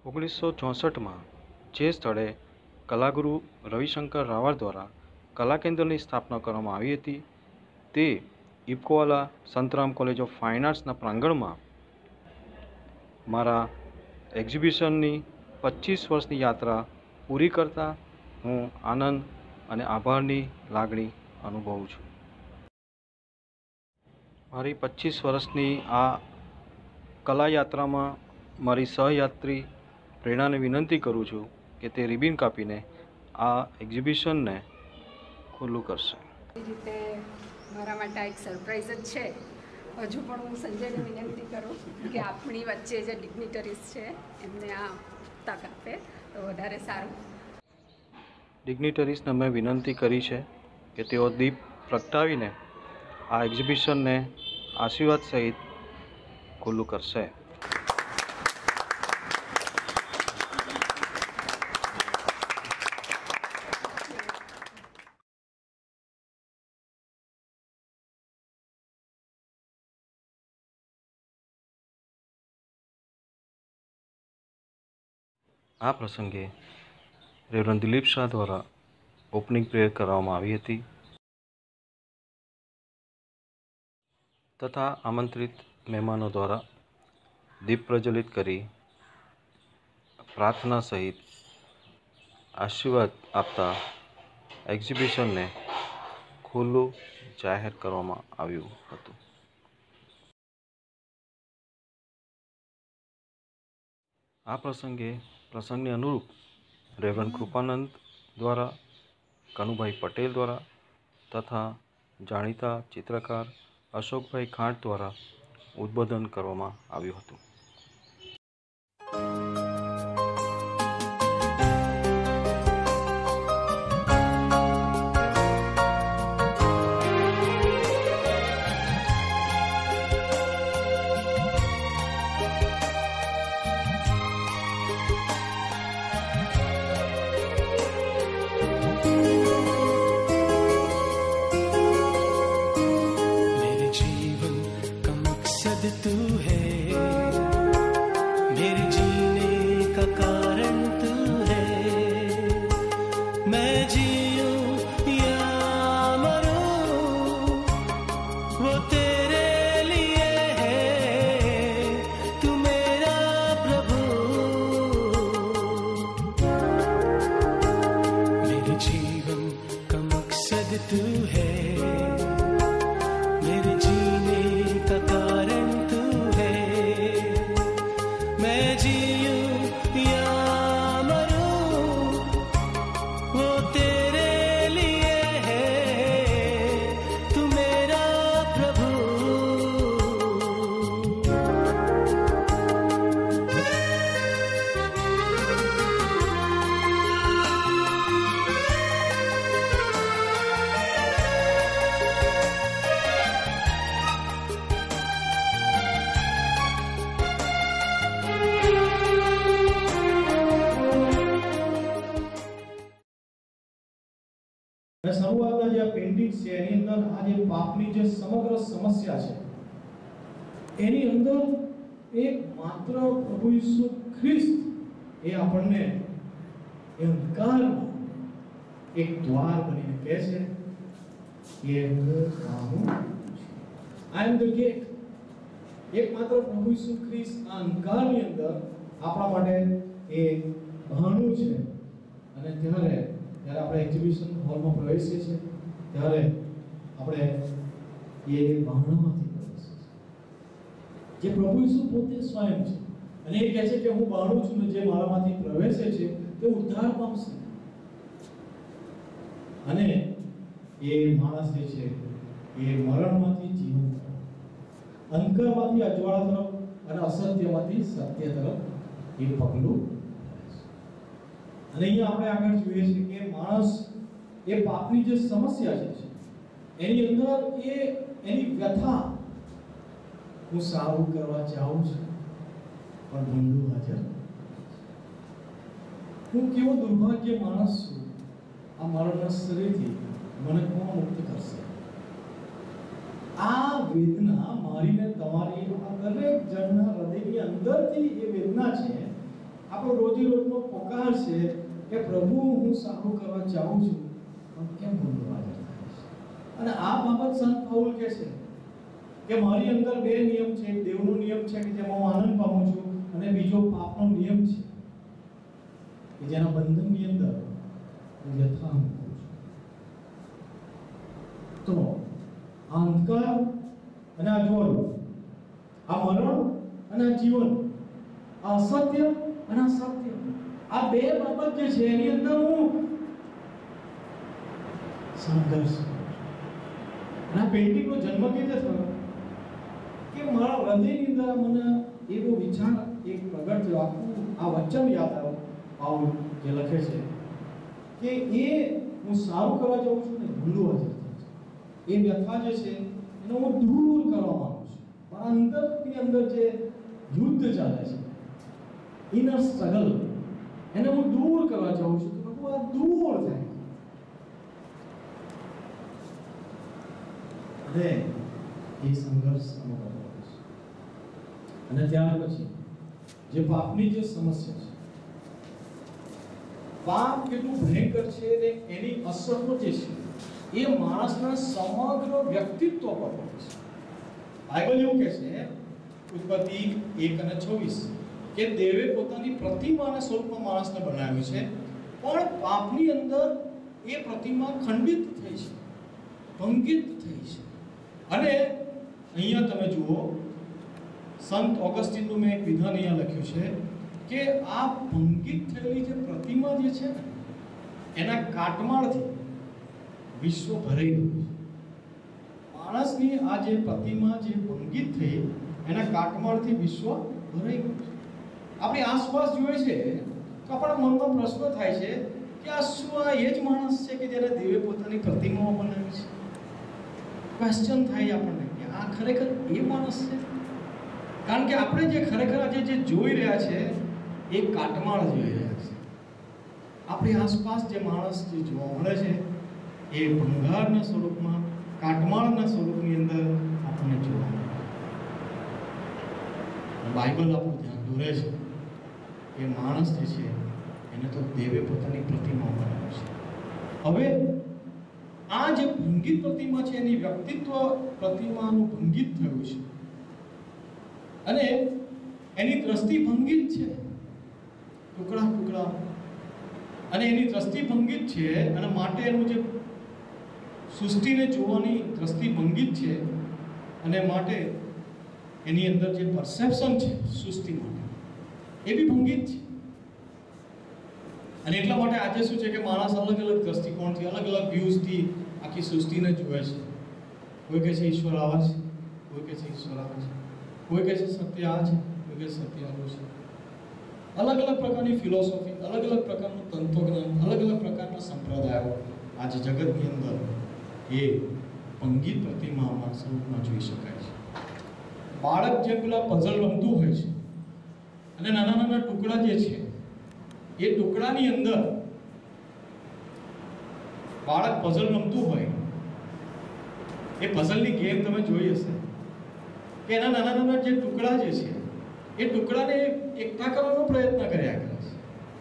1964 में जे स्थले कलागुरु रविशंकर रावल द्वारा कला केन्द्र की स्थापना करवामां आवी हती ते Ipcowala Santram college of fine आर्ट्सना प्रांगण में मारा एक्जिबिशन की 25 वर्षनी यात्रा पूरी करता हूँ आनंद और आभारनी लागणी अनुभवुं छूं। मारी 25 वर्षनी आ कला यात्रा में मारी सहयात्री प्रेरणा ने विनंती करूँ छूं कि ते रिबीन कापीने आ एक्जिबिशन ने खुल्लू करशे। रीते मारा माटे एक सरप्राइज ज छे। हजू पण हूँ संजय ने विनंती करूँ कि आपणी वच्चे जे डिग्निटरीज छे एमने आ तक आपे तो वधारे सारूं। डिग्निटरीज ने मैं विनंती करी है कि तेओ दीप प्रगटावीने आ एक्जिबिशन ने आशीर्वाद सहित खुल्लू करशे। आ प्रसंगे रेवरन दिलीप शाह द्वारा ओपनिंग प्रेयर करवामां आवी हती तथा आमंत्रित मेहमानों द्वारा दीप प्रज्वलित करी प्रार्थना सहित आशीर्वाद आपता एक्जिबिशन ने खुल्लू जाहेर करवामां आव्युं हतुं। आ प्रसंगे प्रसंगने अनुरूप रेवरन कृपानंद द्वारा कनुभाई पटेल द्वारा तथा जाणीता चित्रकार अशोकभाई खांट द्वारा उद्बोधन करवामां आव्युं हतुं। तू है मेरे जीने का कारण, तू है मैं जीऊं या मरूं वो तेरे लिए है, तू मेरा प्रभु। मेरे जीवन का मकसद तू है, मेरे जीने का कारण શરૂઆતના જે પેઇન્ટિંગ છે એની અંદર આ જે પાપની જે સમગ્ર સમસ્યા છે એની અંદર એક માત્ર પ્રભુ ઈસુ ખ્રિસ્ત એ આપણને એ અંધકારમાં એક દ્વાર બનીને કહે છે કે હું આઈ એમ ધ ગેટ। એક માત્ર પ્રભુ ઈસુ ખ્રિસ્ત આ અંધકારની અંદર આપણા માટે એ બહાનું છે। અને ત્યારે આપણે એક્ઝિબિશન હોલમાં પ્રવેશીએ છીએ ત્યારે આપણે એ બહાણામાંથી પ્રવેશીએ છીએ। જે પ્રભુ ઈસુ પોતે સ્વયં છે અને એ કહે છે કે હું બહાણું છું ને જે મારામાંથી પ્રવેશે છે તે ઉદ્ધાર પામશે। અને એ માણસ જે છે એ મરણમાંથી જીવન તરફ, અંધકારમાંથી અજવાળા તરફ અને અસત્યમાંથી સત્ય તરફ એ પગલું। અને અહીંયા આપણે આગળ જોઈએ છે કે માણસ એ પાપની જે સમસ્યા છે એની અંદર એ એની વ્યથા હું સારું કરવા ચાહું છું પણ ભૂંડું હાજર। હું કેવો દુર્ભાગ્ય માણસ છું, આ મરણના શરીરથી મને કોણ મુક્ત કરશે? આ વેદના મારીને તમારી આ દરેક જણના હૃદયની અંદરથી એ વેદના છે। આ આપણો રોજીરોટનો પગાર છે કે પ્રભુ હું સારું કરવા ચાહું છું પણ કેમ ભૂલો હાજર થાય છે? અને આ બાબત સંત પૌલ કહે છે કે મારી અંદર બે નિયમ છે, એક દેવનો નિયમ છે કે જેમાં હું આનંદ પામું છું, અને બીજો પાપનો નિયમ છે કે જેના બંધનની અંદર હું વ્યથા અનુભવું છું. તો આ અંધકાર અને આ જ્યોત, આ મરણ અને આ જીવન, આ અસત્ય અને આ સત્ય, આ બે બાબત જે છે એની અંદર હું સંઘર્ષ. અને આ પેઇન્ટિંગનો જન્મ કેવી થયો કે મારા હૃદયની અંદર મને એવો વિચાર એક પ્રગટ થયો, આખું આ વચન યાદ આવ્યું પાઉલ જે લખે છે કે એ હું સારું કરવા જાઉં છું ને ભૂલો હાજર થાય છે. એ વ્યથા જે છે એને હું દૂર કરવા માંગુ છું. મારા અંદરની અંદર જે યુદ્ધ ચાલે છે, ઇનર સ્ટ્રગલ, એને હું દૂર કરવા ચાહું છું. તો પ્રભુ આ દૂર થાય. અને એ સંઘર્ષ અનુભવ છે. અને ત્યાર પછી જે પાપની જે સમસ્યા છે, પાપ કેટલું ભયંકર છે ને એની અસરો જે છે એ માણસના સમગ્ર વ્યક્તિત્વ પર પડે છે. બાઇબલ એવું કહે છે, ઉત્પત્તિ 1:26 કે દેવે પોતાની પ્રતિમાના સ્વરૂપમાં માણસને બનાવ્યો છે, પણ પાપની અંદર એ પ્રતિમા ખંડિત થઈ છે, ભંગિત થઈ છે. અને અહીંયા તમે જુઓ, સંત ઓગસ્ટીનનું મેં એક વિધાન અહીંયા લખ્યું છે કે આ ભંગિત થયેલી જે પ્રતિમા જે છે ને એના કાટમાળથી વિશ્વ ભરાઈ ગયું છે. માણસની આ જે પ્રતિમા જે ભંગિત થઈ એના કાટમાળથી વિશ્વ ભરાઈ ગયું છે. આપણી આસપાસ જોઈએ છે તો આપણા મનમાં પ્રશ્ન થાય છે કે આ શું આ એ જ માણસ છે કે જેને દેવે પોતાની પ્રતિમાઓ બનાવી છે? ક્વેશ્ચન થાય આપણને કે આ ખરેખર એ માણસ છે? કારણ કે આપણે જે ખરેખર આજે જે જોઈ રહ્યા છે એ કાટમાળ જોઈ રહ્યા છે. આપણી આસપાસ જે માણસ જે જોવા મળે છે એ ભંગારના સ્વરૂપમાં, કાટમાળના સ્વરૂપની અંદર આપણને જોવા મળે છે. બાઇબલ આપણું ધ્યાન દોરે છે કે માણસ જે છે એને તો દેવે પોતાની પ્રતિમા બનાવી છે. હવે આ જે ભંગિત પ્રતિમા છે એની વ્યક્તિત્વ પ્રતિમાનું ભંગિત થયું છે અને એની દ્રષ્ટિ ભંગિત છે, ટુકડા ટુકડા, અને એની દ્રષ્ટિ ભંગિત છે અને માટે એનું જે સૃષ્ટિને જોવાની દ્રષ્ટિ ભંગિત છે અને માટે એની અંદર જે પરસેપ્શન છે સૃષ્ટિ માટે એ બી ભંગિત છે. અને એટલા માટે આજે શું છે કે માણસ અલગ અલગ દ્રષ્ટિકોણથી, અલગ અલગ વ્યૂઝથી આખી સૃષ્ટિને જુએ છે. કોઈ કહે છે ઈશ્વર આવા છે, કોઈ કહે છે ઈશ્વર આવા છે, કોઈ કહે છે સત્ય આ છે, કોઈ કહે સત્ય આવું છે. અલગ અલગ પ્રકારની ફિલોસોફી, અલગ અલગ પ્રકારનું તત્વજ્ઞાન, અલગ અલગ પ્રકારના સંપ્રદાયો આજે જગતની અંદર એ ભંગિત પ્રતિમામાં સ્વરૂપમાં જોઈ શકાય છે. બાળક જે પેલા પઝલ રમતું હોય છે અને નાના નાના ટુકડા જે છે એ ટુકડાની અંદર બાળક પઝલ રમતું હોય, એ પઝલની ગેમ તમે જોઈ હશે કે એના નાના નાના જે ટુકડા જે છે એ ટુકડાને એકઠા કરવાનો પ્રયત્ન કર્યા કરે છે.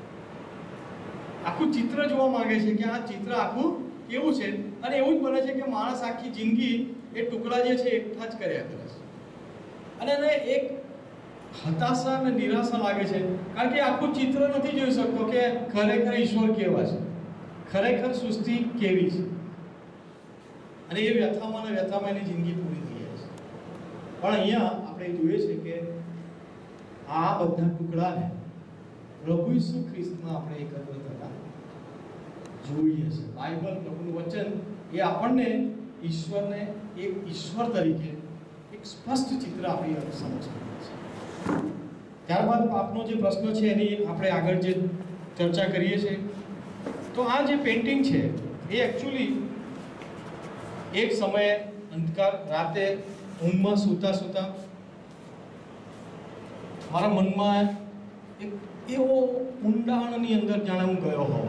આખું ચિત્ર જોવા માંગે છે કે આ ચિત્ર આખું કેવું છે, અને એવું જ બને છે કે માણસ આખી જિંદગી એ ટુકડા જે છે એકઠા જ કર્યા કરે છે. અને એને એક હતાશા અને નિરાશા લાગે છે કારણ કે આખું ચિત્ર નથી જોઈ શકતો કે ખરેખર ઈશ્વર કેવા છે, ખરેખર સૃષ્ટિ કેવી છે. અને એ વ્યથામાં ને વ્યથામાં એની જિંદગી પૂરી થઈ જાય છે. પણ અહીંયા આપણે જોઈએ છે કે આ બધા ટુકડાને પ્રભુ ઈસુ ખ્રિસ્તમાં આપણે એકત્ર થતા જોઈએ છે. બાઇબલ, પ્રભુનું વચન એ આપણને ઈશ્વરને એક ઈશ્વર તરીકે એક સ્પષ્ટ ચિત્ર આપણી સમક્ષ કરે છે. ત્યારબાદ પાપનો જે પ્રશ્ન છે એની આપણે આગળ જે ચર્ચા કરીએ છીએ, તો આ જે પેઇન્ટિંગ છે એ એકચ્યુઅલી એક સમયે અંધકાર રાતે ઊંઘમાં સૂતા સૂતા મારા મનમાં એક એવો ઊંડાણની અંદર જાણે હું ગયો હોઉં,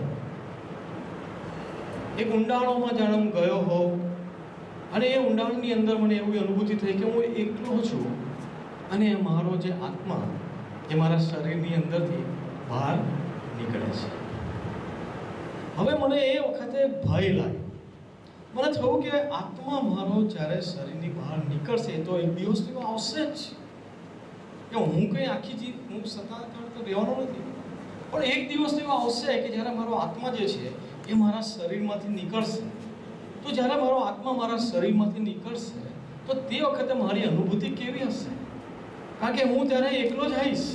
એક ઊંડાણોમાં જાણે હું ગયો હોઉં, અને એ ઊંડાણની અંદર મને એવી અનુભૂતિ થઈ કે હું એકલો છું અને મારો જે આત્મા જે મારા શરીરની અંદરથી બહાર નીકળે છે. હવે મને એ વખતે ભય લાગ્યો. મને થયું કે આત્મા મારો જ્યારે શરીરની બહાર નીકળશે તો એક દિવસ તો આવશે જ કે હું કંઈ આખી હું સતત તો રહેવાનો નથી, પણ એક દિવસ એવો આવશે કે જ્યારે મારો આત્મા જે છે એ મારા શરીરમાંથી નીકળશે. તો જ્યારે મારો આત્મા મારા શરીરમાંથી નીકળશે તો તે વખતે મારી અનુભૂતિ કેવી હશે? કારણ કે હું ત્યારે એકલો જ આવીશ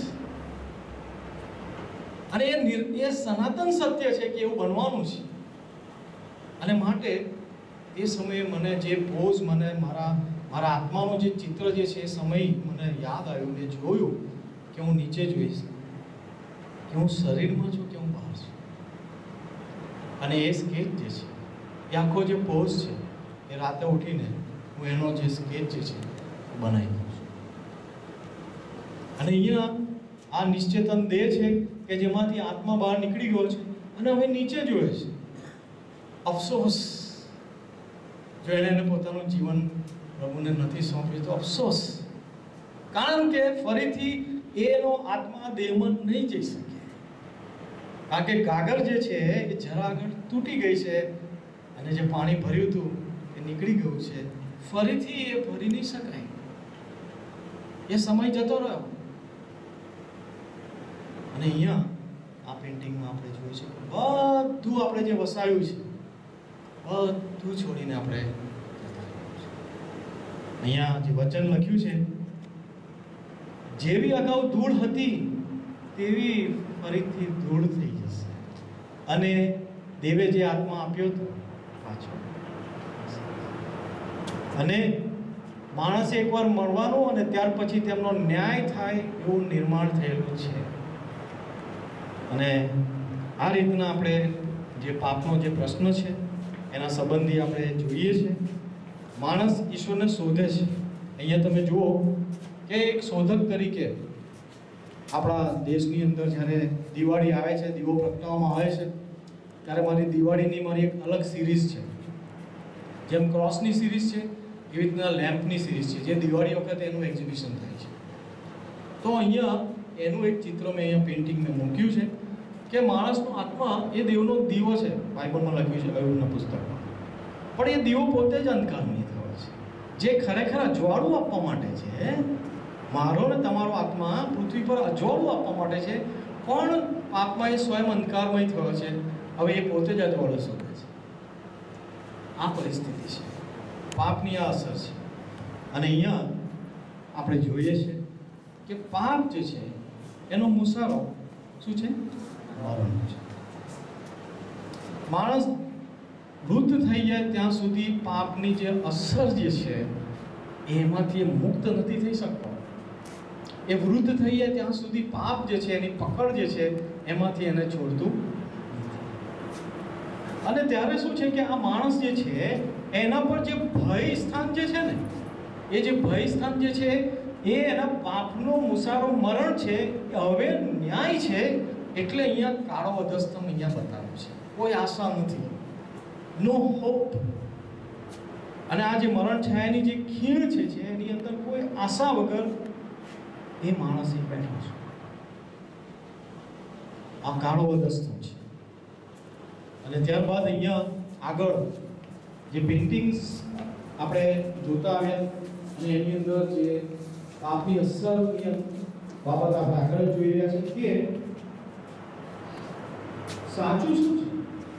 અને એ સનાતન સત્ય છે કે એવું બનવાનું છે. અને માટે એ સમયે મને જે પોઝ મને મારા આત્માનો જે ચિત્ર જે છે એ સમય મને યાદ આવ્યું. મેં જોયું કે હું નીચે જોઈશ કે હું શરીરમાં છું કે હું બહાર છું. અને એ સ્કેચ જે છે એ આખો જે પોઝ છે એ રાતે ઉઠીને હું એનો જે સ્કેચ જે છે બનાવી દઉં છું. અને અહીંયા આ નિશ્ચેતન દેહ છે કે જેમાંથી આત્મા બહાર નીકળી ગયો છે અને હવે નીચે જોવે છે. અફસોસ, જો એને પોતાનું જીવન પ્રભુને નથી સોંપ્યું તો અફસોસ, કારણ કે ફરીથી એનો આત્મા દેહમાં નહીં જઈ શકે. કારણ કે ગાગર જે છે એ જરા આગળ તૂટી ગઈ છે અને જે પાણી ભર્યું હતું એ નીકળી ગયું છે. ફરીથી એ ભરી નહીં શકાય, એ સમય જતો રહ્યો. અને અહીંયા આ પેઇન્ટિંગમાં આપણે જોયું છે બધું આપણે જે વસાવ્યું છે બધું છોડીને આપણે અહીંયા જે વચન લખ્યું છે, જેવી અગાઉ ધૂળ હતી તેવી ફરીથી ધૂળ થઈ જશે અને દેવે જે આત્મા આપ્યો હતો પાછો. અને માણસે એકવાર મળવાનું અને ત્યાર પછી તેમનો ન્યાય થાય એવું નિર્માણ થયેલું છે. અને આ રીતના આપણે જે પાપનો જે પ્રશ્ન છે એના સંબંધી આપણે જોઈએ છે. માણસ ઈશ્વરને શોધે છે. અહીંયા તમે જુઓ કે એક શોધક તરીકે આપણા દેશની અંદર જ્યારે દિવાળી આવે છે, દીવો પ્રગટાવવામાં આવે છે, ત્યારે મારી દિવાળીની મારી એક અલગ સિરીઝ છે. જેમ ક્રોસની સિરીઝ છે એવી રીતના લેમ્પની સિરીઝ છે, જે દિવાળી વખતે એનું એક્ઝિબિશન થાય છે. તો અહીંયા એનું એક ચિત્ર મેં અહીંયા પેઇન્ટિંગ મેં મૂક્યું છે કે માણસનો આત્મા એ દેવનો દીવો છે. બાઇબલમાં લખ્યું છે અયુબના પુસ્તકમાં. પણ એ દીવો પોતે જ અંધકારની થયો છે, જે ખરેખર અજવાળું આપવા માટે છે. મારો ને તમારો આત્મા પૃથ્વી પર અજવાળું આપવા માટે છે, પણ પાપમાં એ સ્વયં અંધકારમય થયો છે. હવે એ પોતે જ અજવાળું શોધે છે. આ પરિસ્થિતિ છે, પાપની આ અસર છે. અને અહીંયા આપણે જોઈએ છે કે પાપ જે છે એનો મુસારો શું છે? મરણ છે. માણસ વૃદ્ધ થઈ જાય ત્યાં સુધી પાપની જે અસર જે છે એમાંથી મુક્ત નથી થઈ શકતો. એ વૃદ્ધ થઈ જાય ત્યાં સુધી પાપ જે છે એની પકડ જે છે એમાંથી એને છોડતું નથી. અને ત્યારે શું છે કે આ માણસ જે છે એના પર જે ભય સ્થાન જે છે ને, એ જે ભય સ્થાન જે છે એ એના પાપનો મુસારો મરણ છે. હવે ન્યાય છે એટલે અહીંયા કાળો અધસ્તંભ અહીંયા બતાવ્યો છે. કોઈ આશા નથી, નો હોપ. અને આ જે મરણ છાયાની જે ખીણ છે એની અંદર કોઈ આશા વગર એ માણસ બેઠો છે. આ કાળો અધસ્તંભ છે. અને ત્યારબાદ અહીંયા આગળ જે પેઇન્ટિંગ્સ આપણે જોતા આવ્યા અને એની અંદર જે પાપની અસરની બાબત આપણે આગળ જોઈ રહ્યા છે કે સાચું શું છે.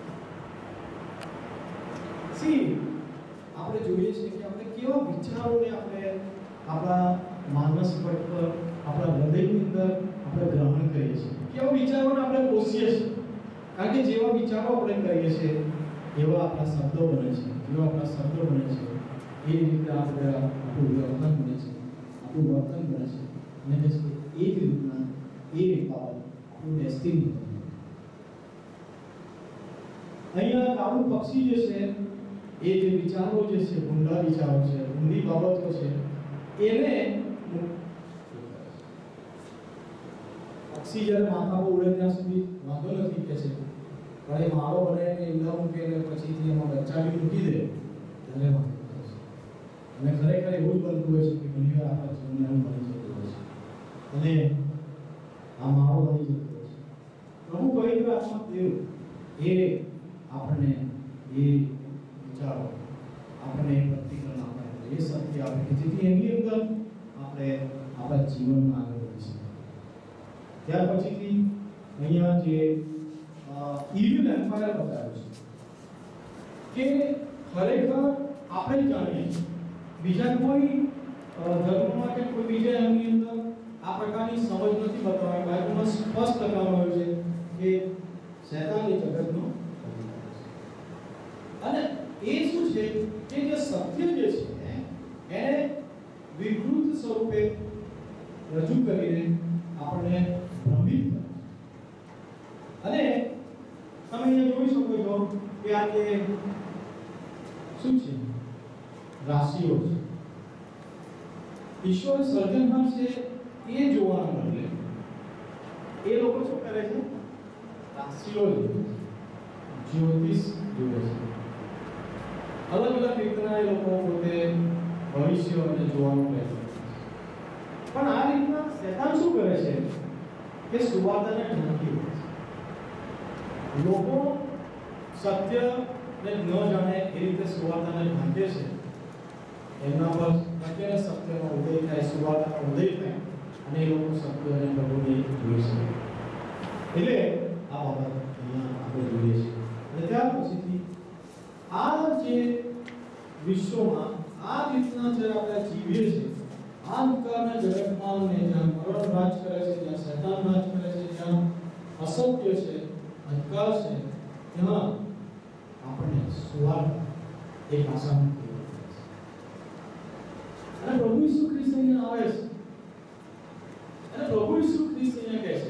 આપણે જોઈએ છીએ કે આપણે કેવા વિચારોને આપણે આપણા માનસ પર આપણા હૃદયની અંદર આપણે ગ્રહણ કરીએ છીએ, કેવા વિચારોને આપણે પોષીએ છીએ. કારણ કે જેવા વિચારો આપણે કરીએ છીએ એવા આપણા શબ્દો બને છે. જેવા આપણા શબ્દો બને છે એ રીતે આપણે આપણું વર્તન બને છે, આપણું વર્તન બને છે. અને પછી એ જ રીતના એ બાબત આપણું ડેસ્ટિની બને. અહીંયા કાળું પક્ષી જે છે એ જે વિચારો જે છે, ઊંડા વિચારો છે, ઊંડી બાબતો છે, એને પક્ષી જ્યારે માથા પર ઉડે ત્યાં સુધી વાંધો નથી કે છે, પણ એ માળો બનાવીને ઈંડા મૂકે ને પછીથી એમાં બચ્ચા બી મૂકી દે ત્યારે વાંધો થાય છે. અને ખરેખર એવું જ બનતું હોય છે કે ઘણી વાર આપણા જીવનમાં એવું બની જતું હોય છે અને આ માળો બની જતો હોય છે. પવિત્રાત્મક દેવ એ આપણને એ વિચારો આપણે પ્રતિક્રિયા આપે એ સત્ય આપે કે જેથી એની અંદર આપણે આપણા જીવનમાં આગળ વધી શકીએ. ત્યાર પછીથી અહીંયા જે ઇવિલ એમ્પાયર બતાવ્યો છે કે ખરેખર આપણે જાણીએ છીએ બીજા કોઈ ધર્મમાં કે કોઈ બીજા એમની અંદર આ પ્રકારની સમજ નથી બતાવવામાં બાઇબલમાં સ્પષ્ટ લખવામાં આવ્યું છે કે શૈતાન એ જગતનો અને એ શું છે કે જે સત્ય જે છે એને વિકૃત સ્વરૂપે રજૂ કરીને આપણને ભ્રમિત કરે અને તમે અહીંયા જોઈ શકો છો કે આ જે શું છે રાશિઓ છે ઈશ્વર સર્જનહાર છે એ જોવાના બદલે એ લોકો શું કરે છે રાશિઓ જ્યોતિષ જુએ છે અલગ અલગ રીતના એ લોકો પોતે ભવિષ્યને જોવાનું પ્રયત્ન કરે છે પણ આ રીતના શૈતાન શું કરે છે કે સુવાર્તાને ઢાંકી દે છે લોકો સત્યને ન જાણે એ રીતે સુવાર્તાને ઢાંકે છે એમના પર સત્યને સત્યનો ઉદય થાય સુવાર્તાનો ઉદય થાય અને એ લોકો સત્યને પ્રભુને જોઈ શકે એટલે આ બાબત અહીંયા આપણે જોઈએ છીએ અને ત્યાર પછીથી આ જે વિશ્વમાં આ રીતના જે આપણે જીવીએ છીએ આ અંધકારના જગતમાં ને જ્યાં મરણ રાજ કરે છે જ્યાં શૈતાન રાજ કરે છે જ્યાં અસત્ય છે અંધકાર છે ત્યાં આપણને સુવાર્તા એક આસાન અને પ્રભુ ઈસુ ખ્રિસ્ત અહીંયા આવે છે અને પ્રભુ ઈસુ ખ્રિસ્ત અહીંયા કહે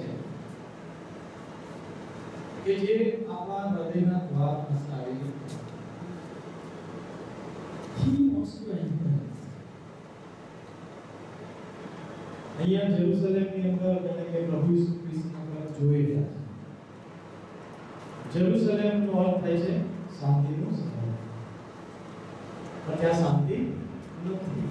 છે કે જે આપણા હૃદયના દ્વાર પાસે આવી ગયું he wants to enter અહીંયા જેરુસલેમની અંદર જાણે કે પ્રભુ ઈસુ ખ્રિસ્તના તરફ જોઈ રહ્યા છે જેરુસલેમનો અર્થ થાય છે શાંતિનું શહેર પણ ત્યાં શાંતિ નથી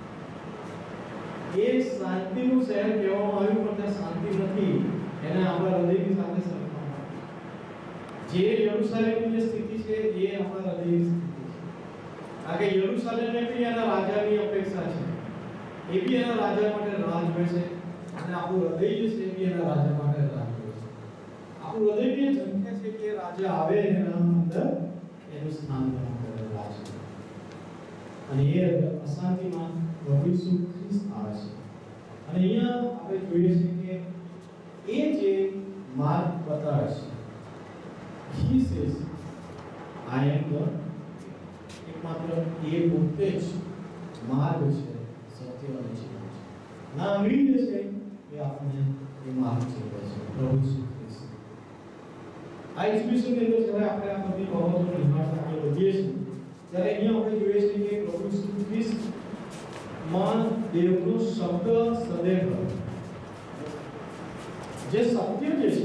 એ શાંતિનું શહેર કહેવામાં આવ્યું પણ ત્યાં શાંતિ નથી એને આપણા હૃદયની સાથે સરખાવવામાં જે યરુશલેમની જે સ્થિતિ છે એ આપણા હૃદયની સ્થિતિ છે કારણ કે યરુશલેમને બી એના રાજાની અપેક્ષા છે એ બી એના રાજા માટે રાહ જોવે છે અને આપણું હૃદય જે છે એ બી એના રાજા માટે રાહ જોવે છે આપણું હૃદય બી ઝંખે છે કે રાજા આવે એના અંદર એનું સ્થાન ગ્રહણ કરે રાજ અને એ અશાંતિમાં પ્રભુ ઈસુ ખ્રિસ્ત આવે છે અને અહીંયા આપણે જોઈએ છીએ કે એ જે માર્ગ બતાવે છે he says I am the એકમાત્ર એ પોતે જ માર્ગ છે સત્ય અને જીવન છે ના અંગ્રેજી જે છે એ આપણને એ માર્ગ છે પ્રભુ ઈસુ ખ્રિસ્ત આ એક્ઝિબિશનની અંદર જ્યારે આપણે આ બધી બાબતોને નિહાળતા આગળ વધીએ છીએ ત્યારે અહીંયા આપણે જોઈએ છીએ કે પ્રભુ ઈસુ ખ્રિસ્ત માં દેવનો શબ્દ સદૈવ જે સત્ય જે છે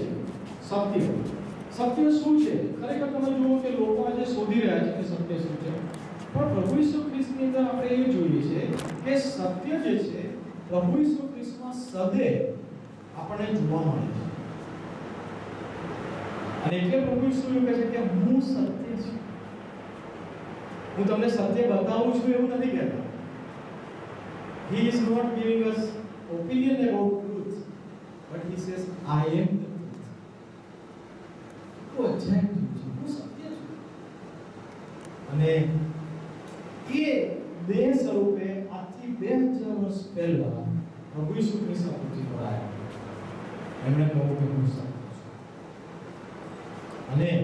સત્ય શું છે ખરેખર તમે જુઓ કે લોકો આજે શોધી રહ્યા છે કે સત્ય શું છે પણ પ્રભુ ઈસુ ખ્રિસ્તની અંદર આપણે એ જોઈએ છે કે સત્ય જે છે પ્રભુ ઈસુ ખ્રિસ્તમાં સદૈવ આપણને જોવા મળે છે અને એટલે પ્રભુ ઈસુ એવું કહે છે કે હું સત્ય છું હું તમને સત્ય બતાવું છું એવું નથી કહેતા He is not giving us opinion about truth, but he says, I am the truth. તો objective છે હું સત્ય છું અને એ બે સ્વરૂપે આજથી 2000 વર્ષ પહેલા પ્રભુ ઈસુ ખ્રિસ્ત પૃથ્વી પર આવ્યા એમણે કહ્યું કે હું સત્ય છું અને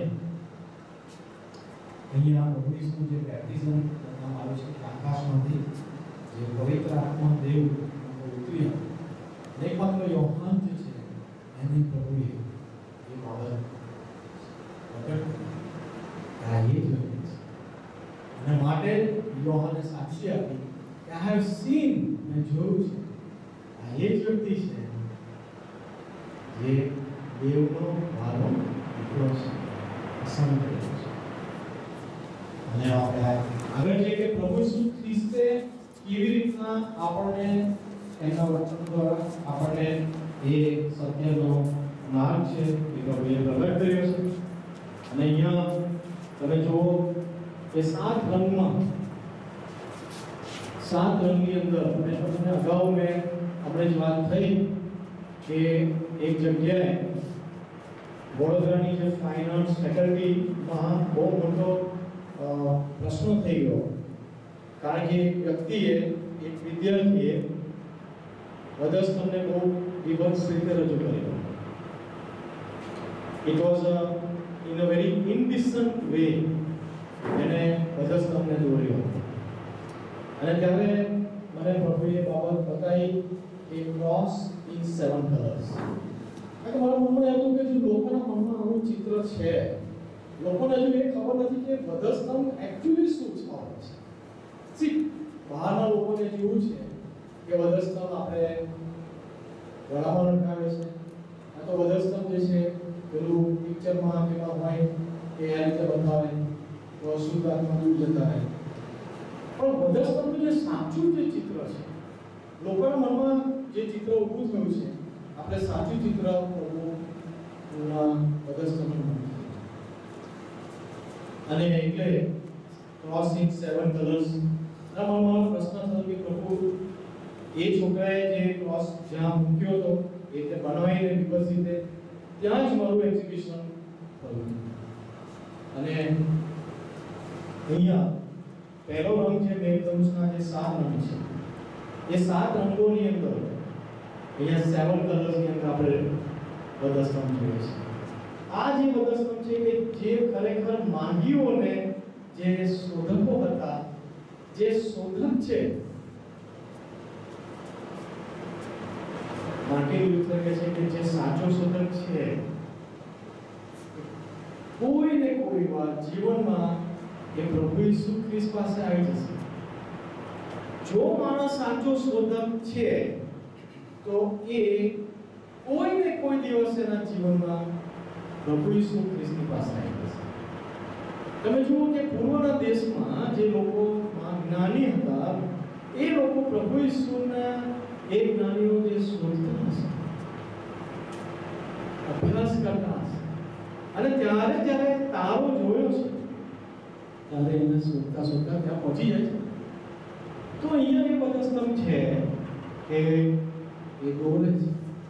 અહીંયા પ્રભુ ઈસુનું જે બેપ્ટિઝમ કરવામાં આવ્યું છે કે આકાશમાંથી જે પવિત્ર આત્મા દેવ ઉતર્યા એકમાત્ર યોહાન જે છે એની પ્રભુએ એ બાબત પ્રગટ કરી અને માટે યોહાને સાક્ષી આપી કે આઈ હેવ સીન મેં જોયું છે આ એ જ વ્યક્તિ છે જે દેવનો મારો દીકરો છે પસંદ કર્યો છે અને આપણે આગળ જઈએ કે પ્રભુ ઈસુ ખ્રિસ્તે કેવી રીતના આપણને એના વચન દ્વારા આપણને એ સત્યનો માર્ગ છે એ પ્રભુએ પ્રગટ કર્યો છે. અને અહીંયા તમે જુઓ કે 7 રંગમાં 7 રંગની અંદર અને તમને અગાઉ મેં આપણે જ વાત થઈ કે એક જગ્યાએ વડોદરાની જે ફાઇન આર્ટ્સ ફેકલ્ટીમાં બહુ મોટો પ્રશ્ન થઈ ગયો, કારણ કે એક વ્યક્તિએ એક વિદ્યાર્થીએ વધસ્તંભને બહુ વિભત્સ રીતે રજૂ કર્યો. It was in a very indecent way એને વધસ્તંભને દોર્યો. અને ત્યારે મને પ્રભુએ બાબત બતાવી કે ક્રોસ ઇન 7 કલર્સ. કારણ કે મારા મનમાં એવું હતું કે જો લોકોના મનમાં આવું ચિત્ર છે, લોકોને હજુ એ ખબર નથી કે વધસ્તંભ એકચ્યુઅલી શું છે. સી બહારના લોકોને જેવું છે કે વધસ્તંભ આપણે ગળામાં લટકાવે છે, આ તો વધસ્તંભ જે છે પેલું પિક્ચરમાં કેવા હોય કે આ રીતે બતાવે તો અશુદ્ધાત્મા દૂર જતા રહે. પણ વધસ્તંભ જે સાચું જે ચિત્ર છે, લોકોના મનમાં જે ચિત્ર ઊભું થયું છે, આપણે સાચું ચિત્ર વધસ્તંભ. અને એટલે ક્રોસિંગ 7 કલર્સ ના મનમાં પ્રશ્ન થયો કે પ્રભુ એ છોકરાએ જે ક્રોસ જ્યાં મૂક્યો હતો એ તે બનાવીને વિકસિત ત્યાં જ મારું એક્ઝિબિશન થયું. અને અહીંયા પહેલો રંગ છે મેઘધનુષના જે 7 રંગ છે, એ 7 રંગોની અંદર અહીંયા 7 કલર્સની અંદર આપણે વધસ્તંભ જોઈએ છે. આ જે વધસ્તંભ છે કે જે ખરેખર માંગીઓને જે શોધકો હતા, જે શોધક છે, માર્ટિન લ્યુથર કહે છે કે જે સાચો શોધક છે કોઈ ને કોઈ વાર જીવનમાં એ પ્રભુ ઈસુ ખ્રિસ્ત પાસે આવી જશે. જો માણસ સાચો શોધક છે તો એ કોઈ ને કોઈ દિવસ એના જીવનમાં પ્રભુ ઈસુ ખ્રિસ્તની પાસે આવી જશે. તમે જુઓ કે પૂર્વના દેશમાં જે લોકો જ્ઞાની હતા, એ લોકો પ્રભુ ઈસુના એ જ્ઞાનીઓ જે શોધતા હશે, અભ્યાસ કરતા હશે, અને ત્યારે જ્યારે તારો જોયો છે ત્યારે એને શોધતા શોધતા ત્યાં પહોંચી જાય છે. તો અહીંયા એ વધસ્તંભ છે કે એ દોરે છે.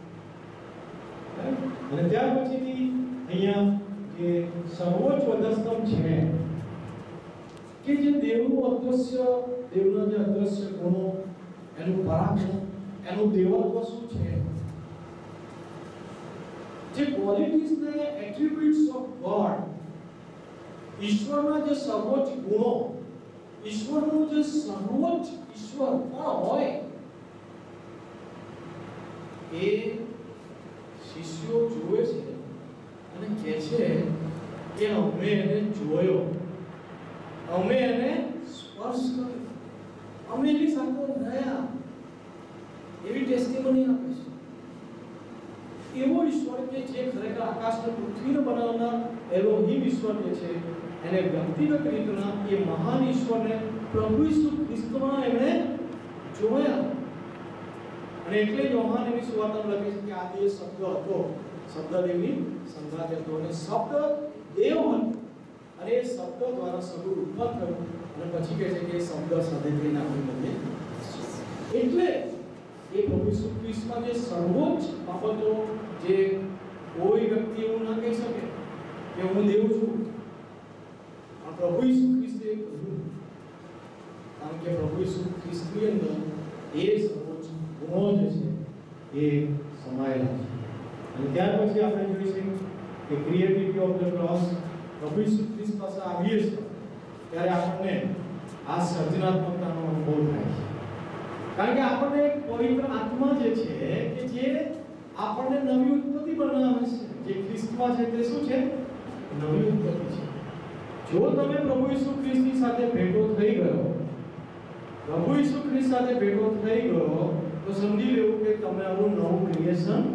અને ત્યાર પછીથી અહીંયા જે સર્વોચ્ચ વધસ્તંભ છે કે જે દેવનું અદ્રશ્ય, દેવના જે અદ્રશ્ય ગુણો, એનું પરાક્રમ, એનું દેવત્વ શું છે, જે ક્વોલિટીઝ ને એટ્રીબ્યુટ્સ ઓફ ગોડ, ઈશ્વરના જે સર્વોચ્ચ ગુણો, ઈશ્વરનું જે સર્વોચ્ચ ઈશ્વર કોણ હોય એ શિષ્યો જુએ છે અને કહે છે કે અમે એને જોયો, અમે એને સ્પર્શ કર્યો, અમે એની સાથે રહ્યા, એવી ટેસ્ટિમોની આપે છે. એવો ઈશ્વર કે જે ખરેખર આકાશ અને પૃથ્વીને બનાવનાર એલોહીમ ઈશ્વર જે છે, એને વ્યક્તિગત રીતના એ મહાન ઈશ્વરને પ્રભુ ઈસુ ખ્રિસ્તમાં એમણે જોયા. અને એટલે યોહાનની સુવાર્તામાં લખે છે કે આદિ શબ્દ હતો, શબ્દ દેવની સંગાથે હતો, અને શબ્દ દેવ હતો, અને એ શબ્દ દ્વારા સગું ઉત્પન્ન થયું, અને પછી કહે છે કે એ શબ્દ સદેવને આપણી મધ્ય. એટલે એ પ્રભુ ઈસુ ખ્રિસ્તમાં જે સર્વોચ્ચ બાબતો, જે કોઈ વ્યક્તિ એવું ના કહી શકે કે હું દેવ છું, પણ પ્રભુ ઈસુ ખ્રિસ્તે કહ્યું, કારણ કે પ્રભુ ઈસુ ખ્રિસ્તની અંદર એ સર્વોચ્ચ ગુણો જે છે એ સમાયેલા છે. અને ત્યાર પછી આપણે જોઈશું કે ક્રિએટિવિટી ઓફ ધ ક્રોસ. પ્રભુ ઈસુ ખ્રિસ્ત પાસે આવીએ છીએ ત્યારે આપણને આ સર્જનાત્મકતાનો અનુભવ થાય છે, કારણ કે આપણને એક પવિત્ર આત્મા જે છે કે જે આપણને નવી ઉત્પત્તિ બનાવે છે. જે ખ્રિસ્તમાં છે તે શું છે? નવી ઉત્પત્તિ છે. જો તમે પ્રભુ ઈસુ ખ્રિસ્તની સાથે ભેટો થઈ ગયો, પ્રભુ ઈસુ ખ્રિસ્ત સાથે ભેટો થઈ ગયો, તો સમજી લેવું કે તમે આવું નવું creation,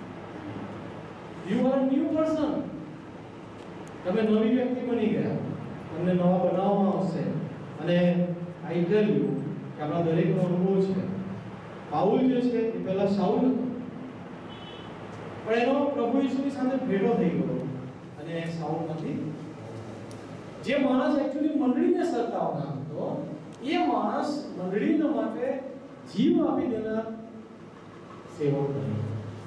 you are new person. તમે નવી વ્યક્તિ બની ગયા, તમને નવા બનાવવામાં આવશે. અને આઈ ટેલ યુ કે આપણા દરેકનો અનુભવ છે. પાઉલ જે છે એ પહેલા શાઉલ હતો, પણ એનો પ્રભુ ઈસુની સાથે ભેટો થઈ ગયો અને સાઉલમાંથી જે માણસ એકચ્યુઅલી મંડળીને સતાવનાર હતો એ માણસ મંડળીના માટે જીવ આપી દેનાર સેવક બન્યો.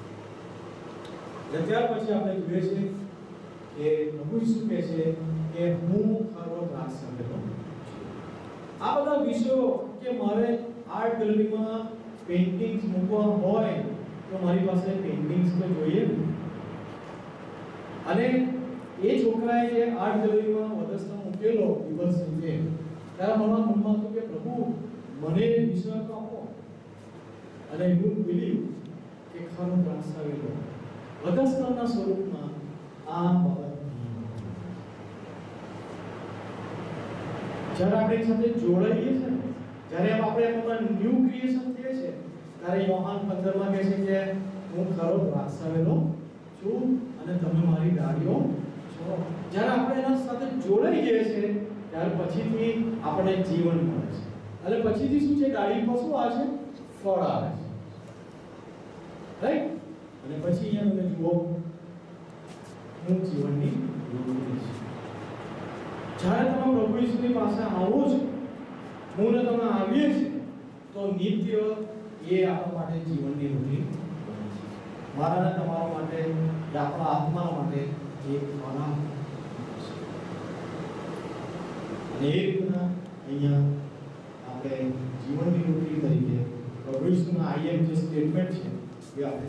ત્યાર પછી આપણે જોઈએ છે કે પ્રભુ ઈસુ કહે છે કે હું ખરો દ્રાક્ષ છાંટેલો છું. આ બધા વિષયો કે મારે આર્ટ ગેલેરીમાં પેઇન્ટિંગ્સ મૂકવા હોય તો મારી પાસે પેઇન્ટિંગ્સ તો જોઈએ અને એ છોકરાએ જે આર્ટ ગેલેરીમાં વધસ્તંભ મૂકેલો દિવસ રીતે ત્યારે મારા મનમાં હતું કે પ્રભુ મને વિષય તો આપો અને યુ બિલીવ કે ખરો દ્રાક્ષ આવેલો વધસ્તંભના સ્વરૂપમાં આ બાબત જ્યારે આપણે સાથે જોડાઈએ છીએ જ્યારે આપણે એમાં ન્યૂ ક્રિએશન થઈએ છે ત્યારે યોહાન 15 માં કહે છે કે હું ખરો દ્રાક્ષ આવેલો છું અને તમે મારી ડાળીઓ છો. જ્યારે આપણે એના સાથે જોડાઈ જઈએ છીએ ત્યાર પછીથી આપણે જીવન મળે છે અને પછીથી શું છે ડાળી પર શું આવે છે ફળ આવે છે રાઈટ. અને પછી અહીંયા તમે જુઓ હું જીવનની રોટલી છું. જ્યારે તમે પ્રભુ ઈસુની પાસે આવો છો હું ને તમે આવીએ છીએ તો નિત્ય એ આપણા માટે જીવનની રોટલી બને છે. મારા ને તમારા માટે આપણા આત્મા માટે એક ખોરાક અને એ રીતના અહીંયા આપણે જીવનની રોટલી તરીકે પ્રભુ ઈસુના આઈ એમ જે સ્ટેટમેન્ટ છે એ આપણે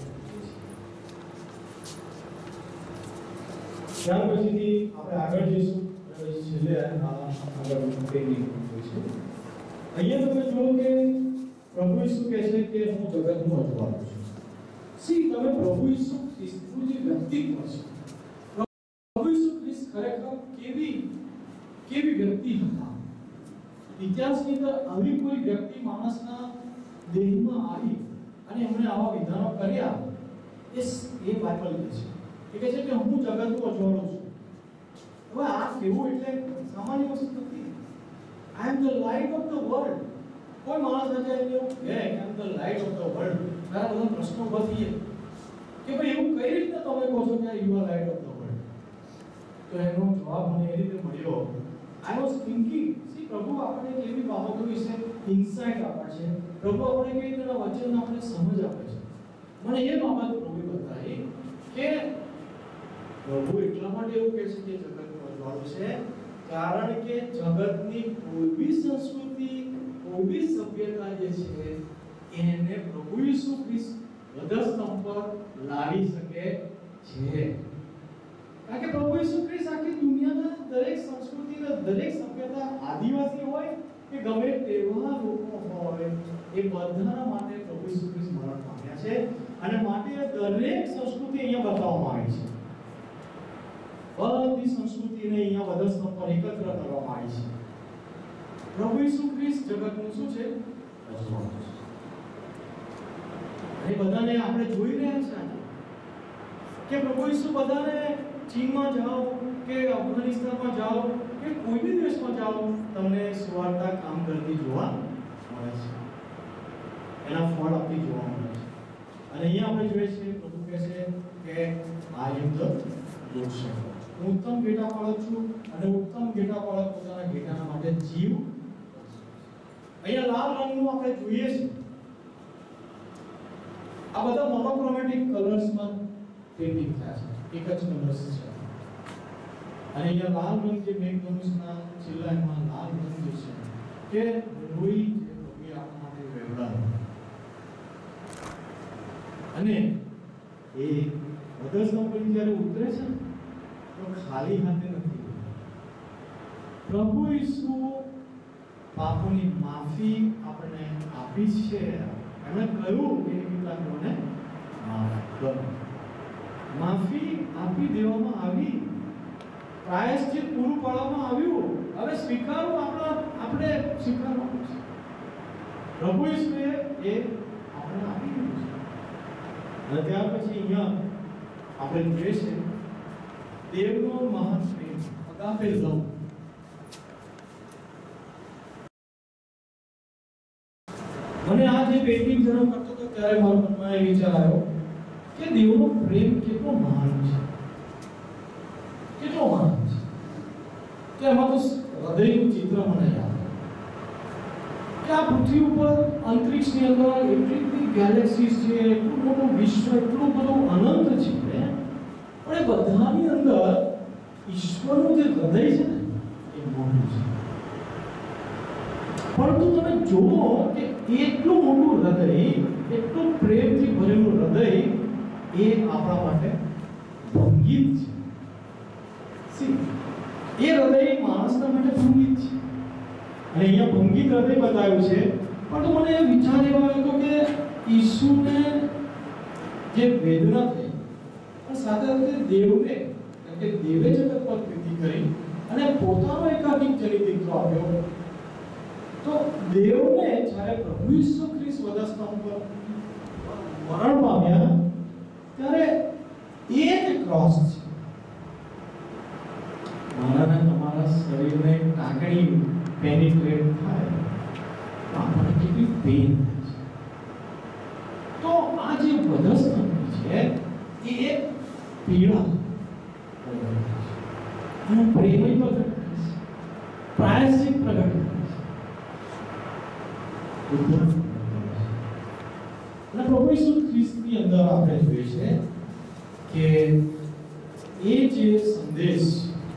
ત્યાર પછીથી આપણે આગળ જઈશું અને છેલ્લે આગળ પેઇન્ટિંગ જોઈશું. અહીંયા તમે જુઓ કે પ્રભુ ઈસુ કહે છે કે હું જગતનું અજવાળું છું. સી તમે પ્રભુ ઈસુ ખ્રિસ્તનું જે વ્યક્તિત્વ છે પ્રભુ ઈસુ ખ્રિસ્ત ખરેખર કેવી વ્યક્તિ હતા. ઇતિહાસની અંદર આવી કોઈ વ્યક્તિ માણસના દેહમાં આવી અને એમણે આવા વિધાનો કર્યા એ બાઇબલ કહે છે. એ કહે છે કે હું જગતનું અજવાળું છું. હવે આ કેવું એટલે સામાન્ય વસ્તુ નથી. I am the light of the world. કોઈ માણસ આજે એવું કહે કે I am the light of the world ત્યારે બધા પ્રશ્નો ઊભા થઈએ કે ભાઈ એવું કઈ રીતે તમે કહો છો કે you are light of the world. તો એનો જવાબ મને એ રીતે મળ્યો. આઈ વોઝ થિંકિંગ સી પ્રભુ આપણને કેવી બાબતો વિશે ઇન્સાઇટ આપે છે. પ્રભુ આપણને કેવી રીતના વચન આપણને સમજ આપે છે. મને એ બાબત પ્રભુએ બતાવી કે પ્રભુ એટલા માટે એવું કહે છે કે જગતનું અજવાળું છે કારણ કે જગતની કોઈ બી સંસ્કૃતિ કોઈ બી સભ્યતા જે છે એને પ્રભુ ઈસુ ખ્રિસ્ત વધસ્તંભ પર લાવી શકે છે. કારણ કે પ્રભુ ઈસુ ખ્રિસ્ત આખી દુનિયાના દરેક સંસ્કૃતિના દરેક સભ્યતા આદિવાસી હોય કે ગમે તેવા લોકો હોય એ બધાના માટે પ્રભુ ઈસુ ખ્રિસ્ત મરણ પામ્યા છે અને માટે દરેક સંસ્કૃતિ અહીંયા બતાવવામાં આવી છે. બધી સંસ્કૃતિને અહીંયા વધસ્તંભ પર એકત્ર કરવામાં આવી છે. પ્રભુ ઈસુ ખ્રિસ્ત જગતનું શું છે અજવાળું છે. એ બધાને આપણે જોઈ રહ્યા છે કે પ્રભુ ઈસુ બધાને ચીનમાં જાઓ કે અફઘાનિસ્તાનમાં જાઓ કે કોઈ બી દેશમાં જાઓ તમને સુવાર્તા કામ કરતી જોવા મળે છે. એના ફળ આપતી જોવા મળે છે. અને અહીંયા આપણે જોઈએ છીએ પ્રભુ કહે છે કે I am the good shepherd. હું ઉત્તમ ઘેટાપાળક છું અને ઉત્તમ ઘેટાપાળક પોતાના ઘેટાના માટે જીવ. અહીંયા લાલ રંગનું આપણે જોઈએ છે. આ બધા મોનોક્રોમેટિક કલર્સમાં પેઇન્ટિંગ થયા છે. એક જ કલર્સ છે. અને અહીંયા લાલ રંગ જે મેઘધનુષના છેલ્લા એમાં લાલ રંગ જે છે કે લોહી જે પ્રભુએ આપણા માટે વહેવડાવ્યો અને એ વધસ્તંભ પર જ્યારે ઉતરે છે તો ખાલી હાથે નથી. પ્રભુ ઈસુ પાપોની માફી આપણને આપી છે. એમણે કહ્યું કે મને માફ કરો. માફી આપી દેવામાં આવી. પ્રાયશ્ચિત પૂરું પાડવામાં આવ્યું. હવે સ્વીકારવું આપણે સ્વીકારવાનું છે. પ્રભુ ઈસુએ એ આપણે આપી દીધું છે. અને ત્યાર પછી અહીંયા આપણે જોઈએ છે દેવનો મહાન પ્રેમ અગાપે લવ. મને આ જે પેઇન્ટિંગ જન્મ કરતો હતો ત્યારે મારા મનમાં એ વિચાર આવ્યો કે દેવનો પ્રેમ કેટલો મહાન છે, કેટલો મહાન છે. તો એમાં તો હૃદયનું ચિત્ર મને યાદ કે આ પૃથ્વી ઉપર અંતરિક્ષની અંદર એટલી બધી ગેલેક્સીઝ છે, એટલું મોટું વિશ્વ, એટલું બધું અનંત છે, પણ એ બધાની અંદર ઈશ્વરનું જે હૃદય છે ને એ મોટું છે. પરંતુ તમે જુઓ કે એટલું મોટું હૃદય, એટલું પ્રેમથી ભરેલું હૃદય એ આપણા માટે ભંગિત છે. સી એ હૃદય માણસના માટે ભંગિત છે. અને અહીંયા ભંગિત હૃદય બતાવ્યું છે. પણ મને એ વિચાર એવો આવ્યો કે ઈસુને જે વેદના થઈ અને સાથે સાથે દેવને, કે દેવે જગત પર પ્રીતિ કરી અને પોતાનો એકાકી જનિત દીકરો આપ્યો, તો દેવને જ્યારે પ્રભુ ઈસુ ખ્રિસ્ત વધસ્તંભ પર મરણ પામ્યા ત્યારે એ જે ક્રોસ છે, મારા તમારા શરીરને ટાંકણી પેનિટ્રેટ થાય તો આપણને કેટલી પેઇન થાય છે. તો આ જે વધસ્તંભ છે એ એક પીડા એનો પ્રેમ પ્રગટ કરે છે, પ્રાયશ્ચિત પ્રગટ કરે છે. અને પ્રભુ ઈસુ ખ્રિસ્તની અંદર આપણે જોઈએ છે કે એ જે સંદેશ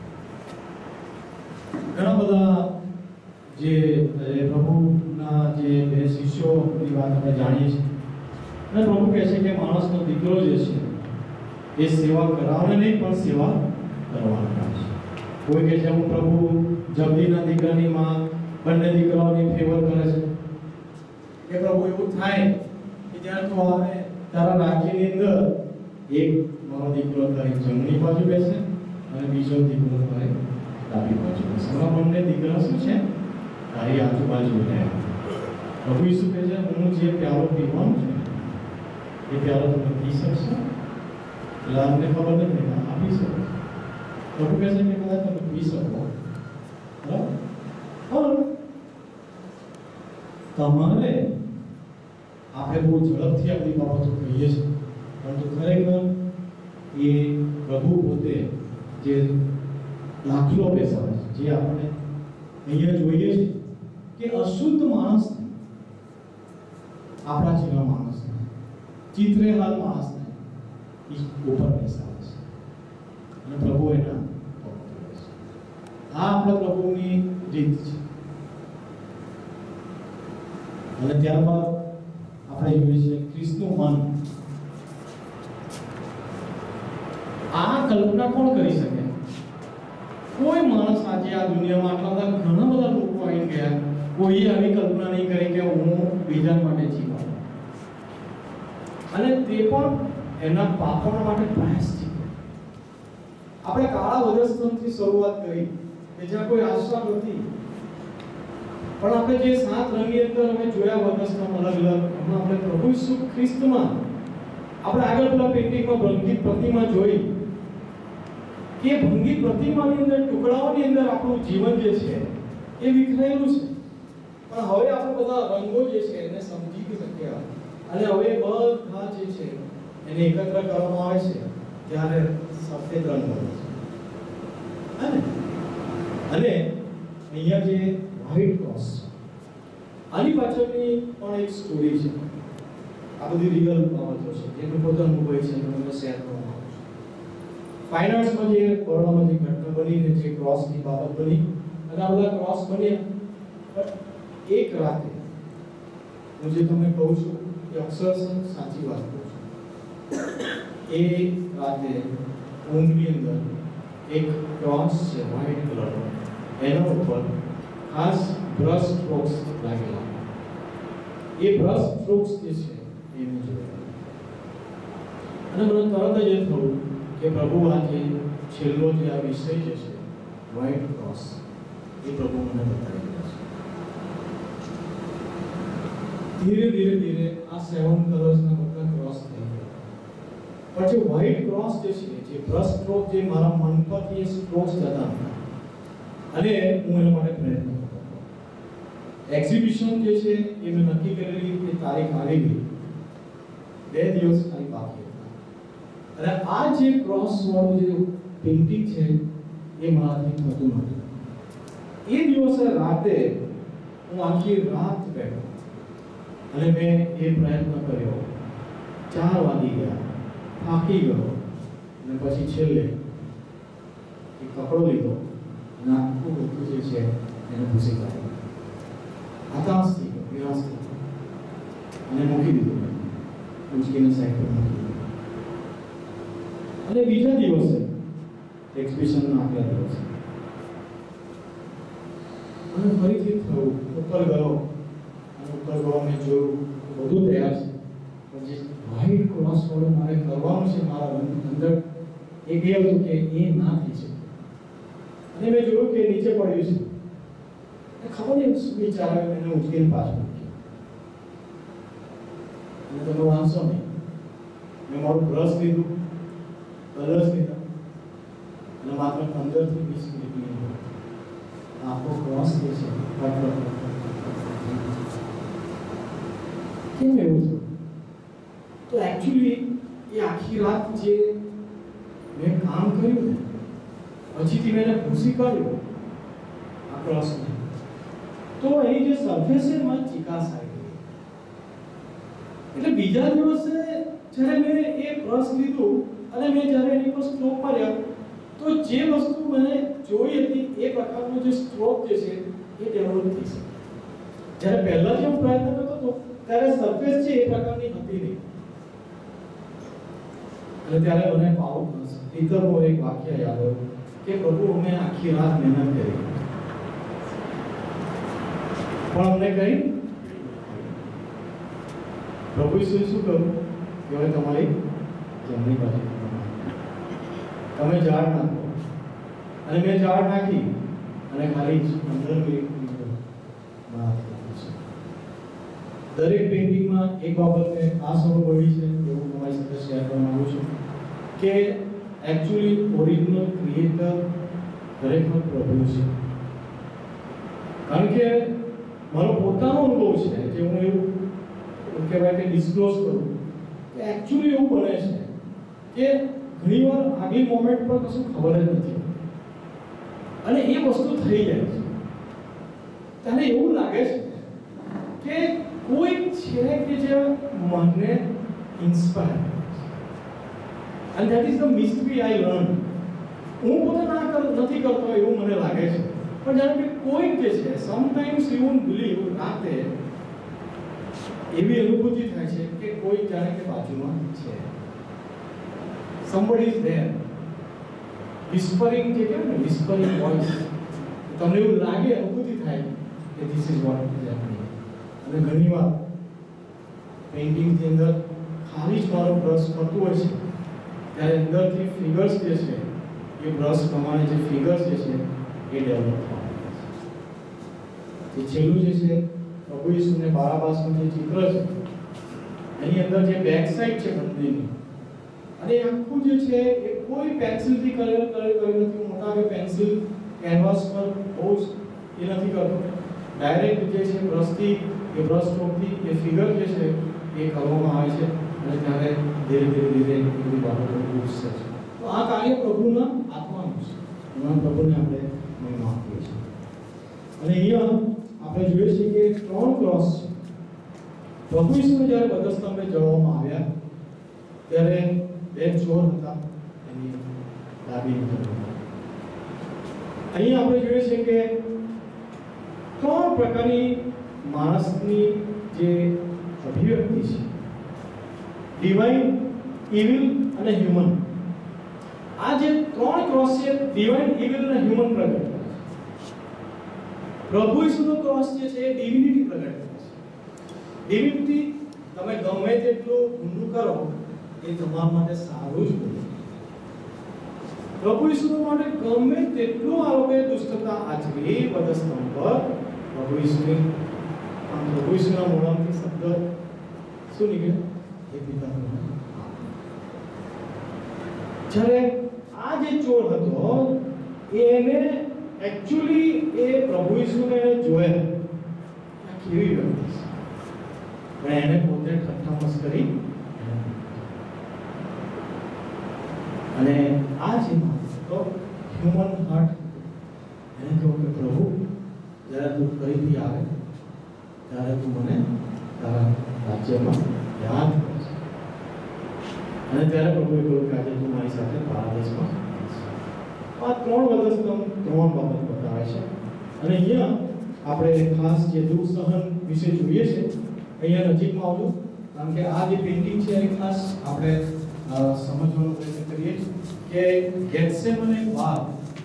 ઘણા બધા જે પ્રભુના જે બે શિષ્યોની વાત આપણે જાણીએ છીએ, અને પ્રભુ કહે છે કે માણસનો દીકરો જે છે એ સેવા કરાવને નહીં પણ સેવા કરવાનો છે. કોઈ કહે છે હું પ્રભુ જબદીના દીકરાની માં બંને દીકરાઓની ફેવર કરે છે કે પ્રભુ એવું થાય કે જ્યારે તું આવે તારા રાજ્યની અંદર એક મારો દીકરો તારી જમણી બાજુ બેસે અને બીજો દીકરો તારી ડાબી બાજુ બેસે. બંને દીકરા શું છે તારી આજુબાજુ રહે. પ્રભુ ઈસુ કહે છે હું જે પ્યારો પીવાનું છું એ પ્યારો તમે પી શકશો? એટલે આપને ખબર નથી આપી શકો. પ્રભુ કહે છે કે કદાચ તમે પી શકો, બરાબર, તમારે આપણે બહુ ઝડપથી આપણી બાબતો કહીએ છીએ, પરંતુ ખરેખર એ પ્રભુ પોતે જે દાખલો બેસાડે છે, જે આપણે અહીંયા જોઈએ છે કે અશુદ્ધ માણસને, આપણા જેવા માણસને, ચિત્રેલાલ માણસને ઉપર બેસાડે છે અને પ્રભુ એના આ આપણા પ્રભુની રીત છે. અને ત્યારબાદ આપણે જોઈએ છીએ ખ્રિસ્તનું મન. આ કલ્પના કોણ કરી શકે? કોઈ માણસ આજે આ દુનિયામાં આટલા બધા ઘણા બધા લોકો આવી ગયા, કોઈએ આવી કલ્પના નહીં કરી કે હું બીજા માટે જીવું, અને તે પણ એના પાપોના માટે પ્રાયશ્ચિત. આપણે કાળા વધસ્તંભથી શરૂઆત કરી કે જ્યાં કોઈ આશા નથી, પણ આપણે જે 7 રંગની અંદર અમે જોયા વધસ્તંભ અલગ અલગ, એમાં આપણે પ્રભુ ઈસુ ખ્રિસ્તમાં આપણે આગળ પેલા પેઇન્ટિંગમાં ભંગિત પ્રતિમા જોઈ કે ભંગિત પ્રતિમાની અંદર ટુકડાઓની અંદર આપણું જીવન જે છે એ વિખરાયેલું છે. પણ હવે આપણે બધા રંગો જે છે એને સમજી શક્યા અને હવે બધા જે છે એને એકત્ર કરવામાં આવે છે ત્યારે સફેદ રંગ બને છે. અને અહીંયા જે વ્હાઇટ ક્રોસ, આની પાછળની પણ એક સ્ટોરી છે. આ બધી રિયલ બાબતો છે જે મેં પોતે અનુભવી છે, તમને શેર કરવામાં આવે છે. ફાઇન આર્ટ્સમાં જે બરોડામાં જે ઘટના બની ને જે ક્રોસની બાબત બની અને આ બધા ક્રોસ બન્યા, એક રાતે હું જે તમને કહું છું એ અક્ષરશઃ સાચી વાત કહું છું. એ રાતે ઊંઘની અંદર એક ક્રોસ છે વ્હાઇટ કલરનો, એના ઉપર ખાસ બ્રશ સ્ટ્રોક્સ લાગેલા. એ બ્રશ સ્ટ્રોક્સ જે છે એ મેં જોયા અને મને તરત જ એ થયું કે પ્રભુ આજે છેલ્લો જે આ વિષય જે છે વ્હાઇટ ક્રોસ એ પ્રભુ મને બતાવી રહ્યા છે. ધીરે ધીરે ધીરે આ 7 કલર્સના બધા ક્રોસ થઈ ગયા. પછી વ્હાઇટ ક્રોસ જે છે, જે બ્રશ સ્ટ્રોક જે મારા મન પરથી એ સ્ટ્રોક્સ જતા અને હું એના માટે પ્રયત્ન કરતો. એક્ઝિબિશન જે છે એ મેં નક્કી કરેલી કે તારીખ આવી ગઈ, 2 દિવસ ખાલી બાકી હતા. અને આ જે ક્રોસ વાળું જે પેઇન્ટિંગ છે એ મારાથી થતું નહોતું. એ દિવસે રાતે હું આખી રાત બેઠો અને મેં એ પ્રયત્ન કર્યો. 4 વાગી ગયા, થાકી ગયો અને પછી છેલ્લે એક કપડો લીધો અને આખું બધું જે છે એને ભૂસી કાઢ્યું. હતાશ થઈ ગયો, નિરાશ થઈ ગયો અને મૂકી દીધું. ઉચકીને સાઈડ પર મૂકી દીધું. અને બીજા દિવસે એક્ઝિબિશનના આગલા દિવસે અને ફરીથી થયું. ઉપર ગયો અને ઉપર ગયો મેં જોયું બધું તૈયાર છે, પણ જે વ્હાઈટ ક્રોસ વાળું મારે કરવાનું છે મારા અંદર એ હતું કે એ ના થઈ શકે. અને મેં જોયું કે નીચે પડ્યું છે. ખબર નહીં શું વિચાર આવ્યો, એને ઉચકીને પાછું મૂક્યું. અને તમે વાંચશો નહીં, મેં મારું બ્રશ લીધું, કલર્સ લીધા અને માત્ર 15 થી 20 મિનિટની અંદર આખો ક્રોસ જે છે કેમ એવું થયું? તો એકચ્યુઅલી એ આખી રાત જે મેં કામ કર્યું ને પછીથી મેં એને ભૂસી કાઢ્યું આ ક્રોસને, તો એની જે સરફેસ છે એમાં ચિકાસ આવી ગઈ. એટલે બીજા દિવસે જ્યારે મેં એ બ્રશ લીધું અને મેં જ્યારે એની પર સ્ટ્રોક માર્યા તો જે વસ્તુ મને જોઈ હતી એ પ્રકારનો જે સ્ટ્રોક જે છે એ ડેવલપ થઈ શકે. જ્યારે પહેલા જે હું પ્રયત્ન કરતો હતો ત્યારે સરફેસ છે એ પ્રકારની હતી નહીં. અને ત્યારે મને પિતરનો એક વાક્ય યાદ આવ્યો કે પ્રભુ અમે આખી રાત મહેનત કરી પણ અમને કઈ પ્રભુ શું કહ્યું કે હવે તમારી જમણી બાજુ તમે ઝાડ નાખો. અને મેં ઝાડ નાખી અને ખાલી 15 મિનિટની અંદર દરેક પેઇન્ટિંગમાં એક બાબત મેં ખાસ અનુભવી છે, એવું તમારી સાથે શેર કરવા માંગુ છું કે એકચ્યુઅલી ઓરિજિનલ ક્રિએટર ખરેખર પ્રભુ છે. કારણ કે મારો પોતાનો અનુભવ છે જે હું એવું કહેવાય કે ડિસ્ક્લોઝ કરું કે એકચ્યુઅલી એવું બને છે કે ઘણીવાર આગલી મોમેન્ટ પર કશું ખબર જ નથી અને એ વસ્તુ થઈ જાય છે. તને એવું લાગે છે કે કોઈ છે કે જે મને ઇન્સ્પાયર કરે છે. and that is the mystery I learned. હું પોતે નથી કરતો એવું મને લાગે છે, પણ જાણે કે કોઈ જે છે સમટાઈમ્સ યુ વોન્ટ બિલીવ રાતે એવી અનુભૂતિ થાય છે કે કોઈ જાણે કે બાજુમાં છે. somebody is there whispering, જે કહેવાય ને whispering voice. તમને એવું લાગે, અનુભૂતિ થાય કે this is what is happening. અને ઘણીવાર પેઇન્ટિંગની અંદર ખાલી જ મારો બ્રશ ફરતું હોય છે ત્યારે અંદરથી ફિગર્સ જે છે એ બ્રશ પ્રમાણે જે ફિગર્સ જે છે એ ડેવલપ થવા જે છેલ્લું જે છે પ્રભુ ઈસુને બારાબાસનું જે ચિત્ર છે એની અંદર જે બેક સાઈડ છે મંદિરની અને આખું જે છે એ કોઈ પેન્સિલથી કર્યું નથી. મોટા કે પેન્સિલ કેનવાસ પર બહુ એ નથી કરતો. ડાયરેક્ટ જે છે બ્રશથી એ બ્રશ સ્ટ્રોકથી એ ફિગર જે છે એ કરવામાં આવે છે અને ત્યારે ધીરે ધીરે એ બધી બાબતો ઉઠશે. તો આ કાર્ય પ્રભુના આત્માનું છે. એમાં પ્રભુને આપણે મહિમા આપીએ છીએ. અને અહીંયા આપણે જોઈએ છીએ કે 3 ક્રોસ છે. પ્રભુ ઈસુને જ્યારે વધસ્તંભે જડવામાં આવ્યા ત્યારે 2 ચોર હતા એની ડાબી તરફ. અહીંયા આપણે જોઈએ છીએ કે 3 પ્રકારની માણસની જે અભિવ્યક્તિ છે, ડિવાઇન, ઇવિલ અને હ્યુમન. આ જે 3 ક્રોસ છે ડિવાઇન, ઇવિલ અને હ્યુમન પ્રગટ કરે છે. પ્રભુ ઈસુનો ક્રોસ જે છે એ ડિવિનિટી પ્રગટ કરે છે. ડિવિનિટી તમે ગમે તેટલું ઊંડું કરો એ તમારા માટે સારું જ હોય. પ્રભુ ઈસુનો માટે ગમે તેટલું આરોપે દુષ્ટતા આચરી વધસ્તંભ પર પ્રભુ ઈસુના મોઢામાંથી શબ્દ શું નીકળે? એ પિતાનો. જ્યારે આ જે ચોર હતો એને એકચ્યુઅલી એ પ્રભુ ઈસુને જોયા આ કેવી વ્યક્તિ છે, પણ એને પોતે ઠઠ્ઠા મસ્કરી હ્યુમન હાર્ટ એને કહું કે પ્રભુ જ્યારે તું ફરીથી આવે ત્યારે તું મને તારા રાજ્યમાં યાદ કરજે. અને ત્યારે પ્રભુએ કહ્યું કે આજે તું મારી સાથે પારાદેશમાં આ 3 વર્ષ 3 બાબત બતાવે છે. અને અહીંયા આપણે ખાસ જે દુઃખ સહન વિશે જોઈએ છે. અહીંયા નજીકમાં આવજો, કારણ કે આ જે પેઇન્ટિંગ છે એ ખાસ આપણે સમજવાનો પ્રયત્ન કરીએ કે ગેત્સેમને બાગ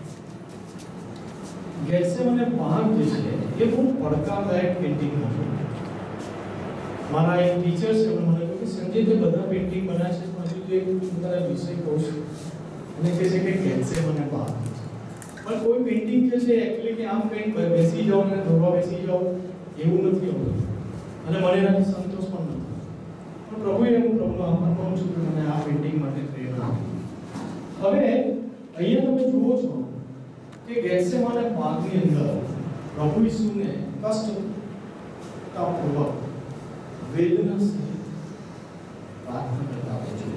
જે છે એ બહુ પડકારદાયક પેઇન્ટિંગ હતું. મારા એક ટીચર છે, મને કહ્યું કે સંજય તે બધા પેઇન્ટિંગ બનાવે છે પણ હજુ એક તારા વિષય કહું છું, અને કહે છે કે ગેત્સેમને બાગ. પણ કોઈ પેઇન્ટિંગ જે છે એકચ્યુઅલી કે આમ કંઈક બેસી જાઓ ને દોરવા બેસી જાઓ એવું નથી હોતું, અને મને એનાથી સંતોષ પણ નથી. પણ પ્રભુએ હું પ્રભુનો આભાર માનું છું કે મને આ પેઇન્ટિંગ માટે પ્રેરણા આપી. હવે અહીંયા તમે જુઓ છો કે ગેત્સેમાને બાગની અંદર પ્રભુ ઈસુને કષ્ટતાપૂર્વક વેદના સહિત પ્રાર્થના કરતા હોય છે.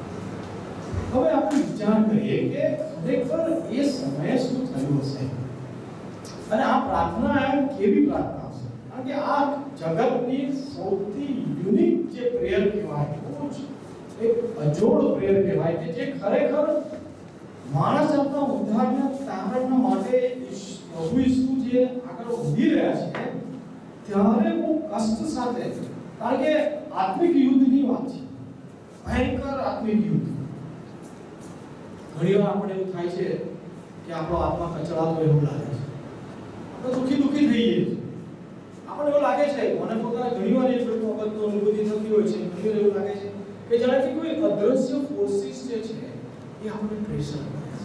હવે આપણે વિચાર કરીએ કે ખરેખર એ સમયે શું થયું હશે, અને આ પ્રાર્થના એમ કેવી પ્રાર્થના હશે. કારણ કે આ જગતની સૌથી યુનિક જે પ્રેયર કહેવાય, બહુ જ એક અજોડ પ્રેયર કહેવાય કે જે ખરેખર માણસ આપણા ઉદ્ધારના તારણના માટે પ્રભુ ઈસુ જે આગળ વધી રહ્યા છે ત્યારે બહુ કષ્ટ સાથે, કારણ કે આત્મિક યુદ્ધની વાત છે, ભયંકર આત્મિક યુદ્ધ. ઘણી વાર આપણે એવું થાય છે કે આપણો આત્મા કચડાતો એવું લાગે છે, આપણે દુઃખી થઈએ છીએ. આપણને એવું લાગે છે, મને પોતાને ઘણી વાર એ બાબતનો અનુભૂતિ થતી હોય છે, ઘણી વાર એવું લાગે છે કે જાણે કે કોઈ અદ્રશ્ય ફોર્સિસ જે છે એ આપણે પ્રેશર કરે છે.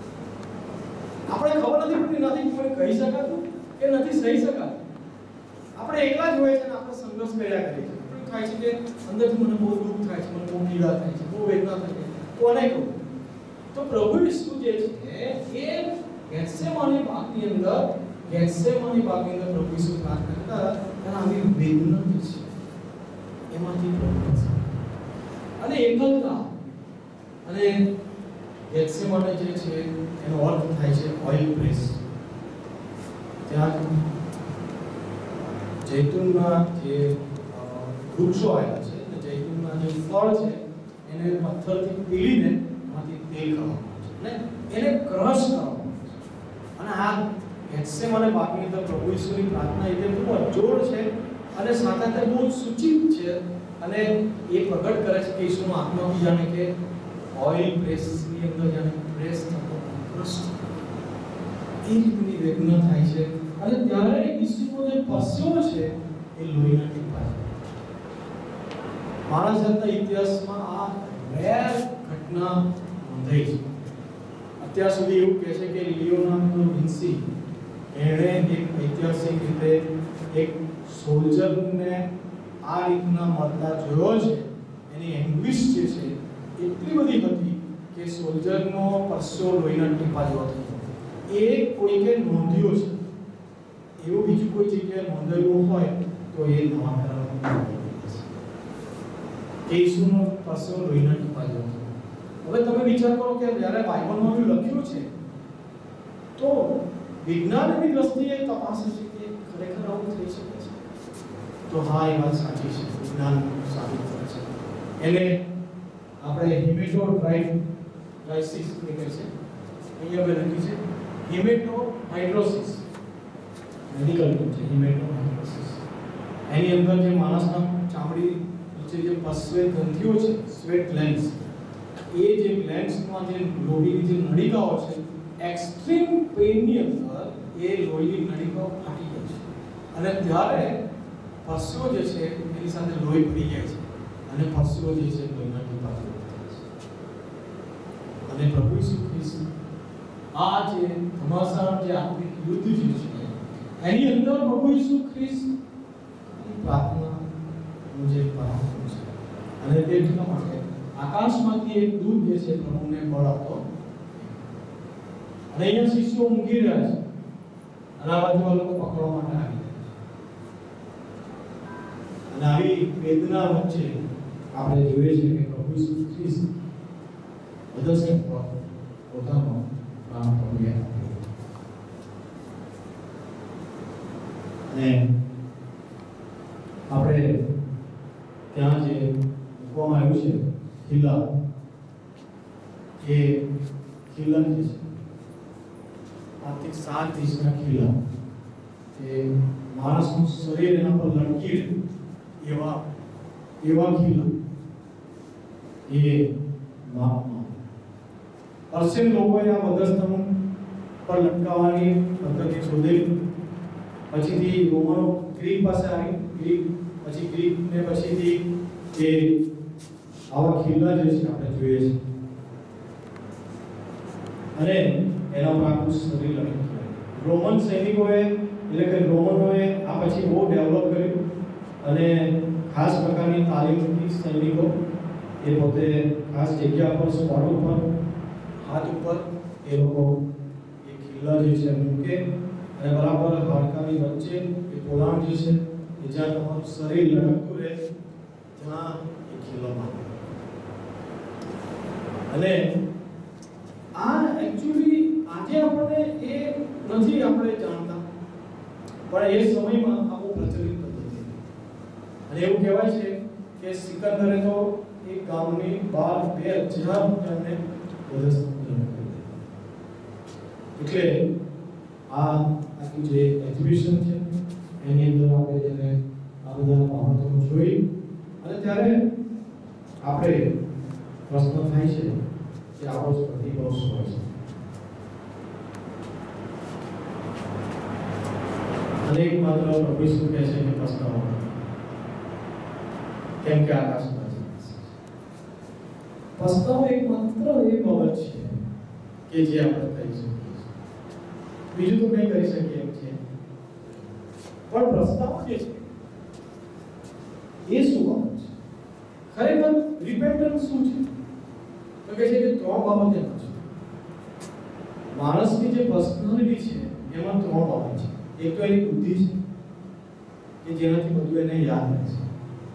આપણે ખબર નથી પડતી, નથી કોઈ કહી શકાતું કે નથી સહી શકાતું. આપણે એકલા જ હોય છે અને આપણે સંઘર્ષ કર્યા કરીએ છીએ. એવું થાય છે કે અંદરથી મને બહુ દુઃખ થાય છે, મને બહુ પીડા થાય છે, બહુ વેદના થાય છે. કોને કહું? તો પ્રભુ ઈસુ જે છે એ ગેત્સેમાની બાગની અંદર પ્રભુ ઈસુ પ્રાર્થના કરતા અને આવી વેદના જે છે એમાંથી પ્રભુ અને એકલતા. અને ગેત્સેમાને જે છે એનો અર્થ થાય છે ઓઇલ પ્રેસ. ત્યાં જૈતુનના જે વૃક્ષો આવ્યા છે, જૈતુનના જે ફળ છે એને પથ્થરથી પીડીને એમાંથી તેલ કાઢવામાં આવે છે, એને ક્રશ કરવામાં આવે છે. અને આ ગેત્સેમાને બાગની અંદર પ્રભુ ઈસુની પ્રાર્થના એટલે બહુ અજોડ છે અને સાથે બહુ સૂચિત છે, અને એ પ્રગટ કરે છે કે ઈસુનો આત્મા બી જાણે કે ઓઇલ પ્રેસની અંદર જાણે પ્રેસ થતો ક્રશ એ રીતની વેદના થાય છે. અને ત્યારે ઈસુનો જે પરસેવો છે એ લોહીના ટીપા છે. માણસ જાતના ઇતિહાસમાં આ રેર ઘટના નોંધાઈ છે. અત્યાર સુધી એવું કહે છે કે લિયોનાર્ડો વિન્સી એણે એક ઐતિહાસિક રીતે એક સોલ્જરને આ રીતના મરતા જોયો છે. એની એંગ્વિશ જે છે એટલી બધી હતી કે સોલ્જરનો પરસેવો લોહીના ટીપા જેવો થયો. એ કોઈકે નોંધ્યો છે, એવું બીજું કોઈ જગ્યાએ નોંધાયું હોય તો એ નવા કરાવવાનું છે. ઈસુનો પરસેવો લોહીના ટીપા જેવો થયો. હવે તમે વિચાર કરો કે જ્યારે બાઇબલમાં બી લખ્યું છે તો વિજ્ઞાનની દ્રષ્ટિએ તપાસે છે કે ખરેખર આવું થઈ શકે છે. તો હા, એ વાત સાચી છે, વિજ્ઞાન સાબિત કરે છે. એને આપણે હિમેટોડ્રાઇસિસ કહે છે. અહીંયા મેં લખ્યું છે હિમેટોહાઇડ્રોસિસ, મેડિકલ ટર્મ છે હિમેટોહાઇડ્રોસિસ. એની અંદર જે માણસના ચામડી નીચે જે પશ્વેત ગ્રંથિઓ છે, સ્વેટ ગ્લેન્ડ્સ, એ જે ગ્લેન્ડ્સમાં જે લોહીની જે નળિકાઓ છે, એક્સ્ટ્રીમ પેઇનની અંદર એ લોહીની નળિકાઓ ફાટી જાય છે અને ત્યારે પરસેવો જે છે એની સાથે લોહી ભળી જાય છે અને પરસેવો જે છે લોહીના ટીપા જેવો થાય છે. અને પ્રભુ ઈસુ ખ્રિસ્ત આ જે ઘમાસાણ જે આત્મિક યુદ્ધ જે છે એની અંદર પ્રભુ ઈસુ ખ્રિસ્ત પ્રાર્થનાનું જે પરાક્રમ છે. અને તે એટલા માટે આકાશમાંથી એક દૂત જે છે પ્રભુને બળ આપતો, અને અહીંયા શિષ્યો ઊંઘી રહ્યા છે અને આ બાજુ આ લોકો પકડવા માટે આવી રહ્યા છે. અને આવી વેદના વચ્ચે આપણે જોઈએ છે કે પ્રભુ ઈસુ ખ્રિસ્ત પોતાનો પ્રાણ જોઈએ. અને આપણે ત્યાં જે મૂકવામાં આવ્યું છે ખીલા, એ ખીલા જે છે 5 થી 7 ઇંચના ખીલા, એ માણસનું શરીર એના પર લટકી એવા ખીલા, એ માપમાં પર્શિયન લોકોએ આ વધસ્તંભ પર લટકાવવાની પદ્ધતિ શોધેલી. પછીથી રોમનો ગ્રીક પાસે આવી, પછી ગ્રીક ને પછીથી જે આવા ખીલા જે છે આપણે જોઈએ છે, અને એના પર આખું શરીર લટકી. રોમન સૈનિકોએ એટલે કે રોમનોએ આ પછી બહુ ડેવલપ કર્યું, અને ખાસ પ્રકારની તાલીમથી સૈનિકો એ પોતે ખાસ જગ્યા પર, સ્પોટ ઉપર, હાથ ઉપર એ લોકો એ ખીલા જે છે મૂકે, અને બરાબર હાડકાની વચ્ચે એ પોલાણ જે છે એ જ્યાં તમારું શરીર લટકતું રહે ત્યાં એ ખીલો મારે. અને આ એકચ્યુઅલી આજે આપણને એ નથી આપણે જાણતા, પણ એ સમયમાં આ બહુ પ્રચલિત પદ્ધતિ. અને એવું કહેવાય છે કે સિકંદરે તો એક ગામની બહાર 2000 જણને વધસ્તંભ કરી. એટલે આ આખી જે એક્ઝિબિશન છે એની અંદર આપણે જેને આ બધા બાબતો જોઈ, અને ત્યારે આપણે પ્રશ્ન થાય છે કે આપણો પ્રતિભાવ શું હોય છે. અનેક માત્ર પ્રભુ શું કહે છે કે પ્રસ્તાવ, કેમ કે આકાશમાં પ્રસ્તાવ એક માત્ર એ બાબત છે કે જે આપણે કરી શકીએ, બીજું તો કંઈ કરી શકીએ એમ છે. પણ પ્રસ્તાવ જે છે એ શું બાબત છે? ખરેખર રિપેન્ટન્સ શું છે? તો કહે છે કે 3 બાબત એમાં છે. માણસની જે પર્સનાલિટી છે એમાં 3 બાબત છે. એક તો એની બુદ્ધિ છે કે જેનાથી બધું એને યાદ રહે છે.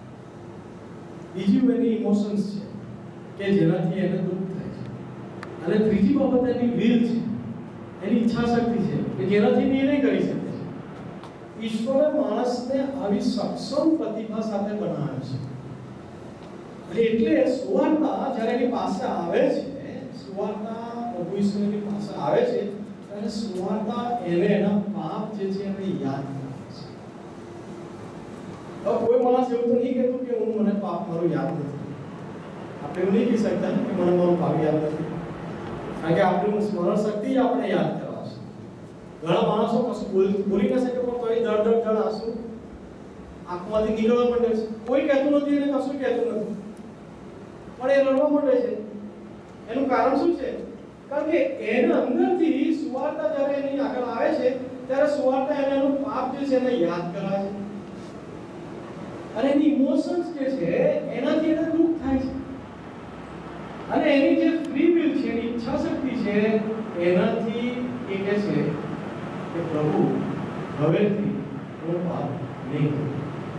બીજું એની ઇમોશન્સ છે કે જેનાથી એને દુઃખ થાય છે. અને ત્રીજી બાબત એની વિલ છે, એની ઈચ્છા શક્તિ છે કે જેનાથી નિર્ણય કરી શકે છે. ઈશ્વરે માણસને આવી સક્ષમ પ્રતિભા સાથે બનાવ્યો છે. અને એટલે સુવાર્તા જ્યારે એની પાસે આવે છે, સુવાર્તા પ્રભુ ઈશ્વરની પાસે આવે છે, ત્યારે સુવાર્તા એને એના પાપ જે છે એને યાદ કરાવે છે. હવે કોઈ માણસ એવું તો નહીં કહેતું કે મને પાપ મારું યાદ નથી. આપણે એવું નહીં કહી શકતા કે મને મારું પાપ યાદ નથી, કારણ કે આપણી સ્મરણ શક્તિ આપણે યાદ કરાવશે. ઘણા માણસો કશું બોલી ન શકે, પણ તોય દડ આંસુ આંખમાંથી નીકળવા માંડે છે. કોઈ કહેતું નથી, એને કશું કહેતું નથી, પણ એ રડવા માંડે છે. એનું કારણ શું છે? કારણ કે એના અંદરથી સુવાર્તા જ્યારે એની આગળ આવે છે, ત્યારે સુવાર્તા એને એનું પાપ જે છે એને યાદ કરાવે છે. અને એની ઇમોશન્સ જે છે એનાથી એને દુઃખ થાય છે. અને એની જે ફ્રી વિલ છે, એની ઈચ્છા શક્તિ છે, એનાથી એ કહે છે કે પ્રભુ હવેથી હું પાપ નહીં કરું.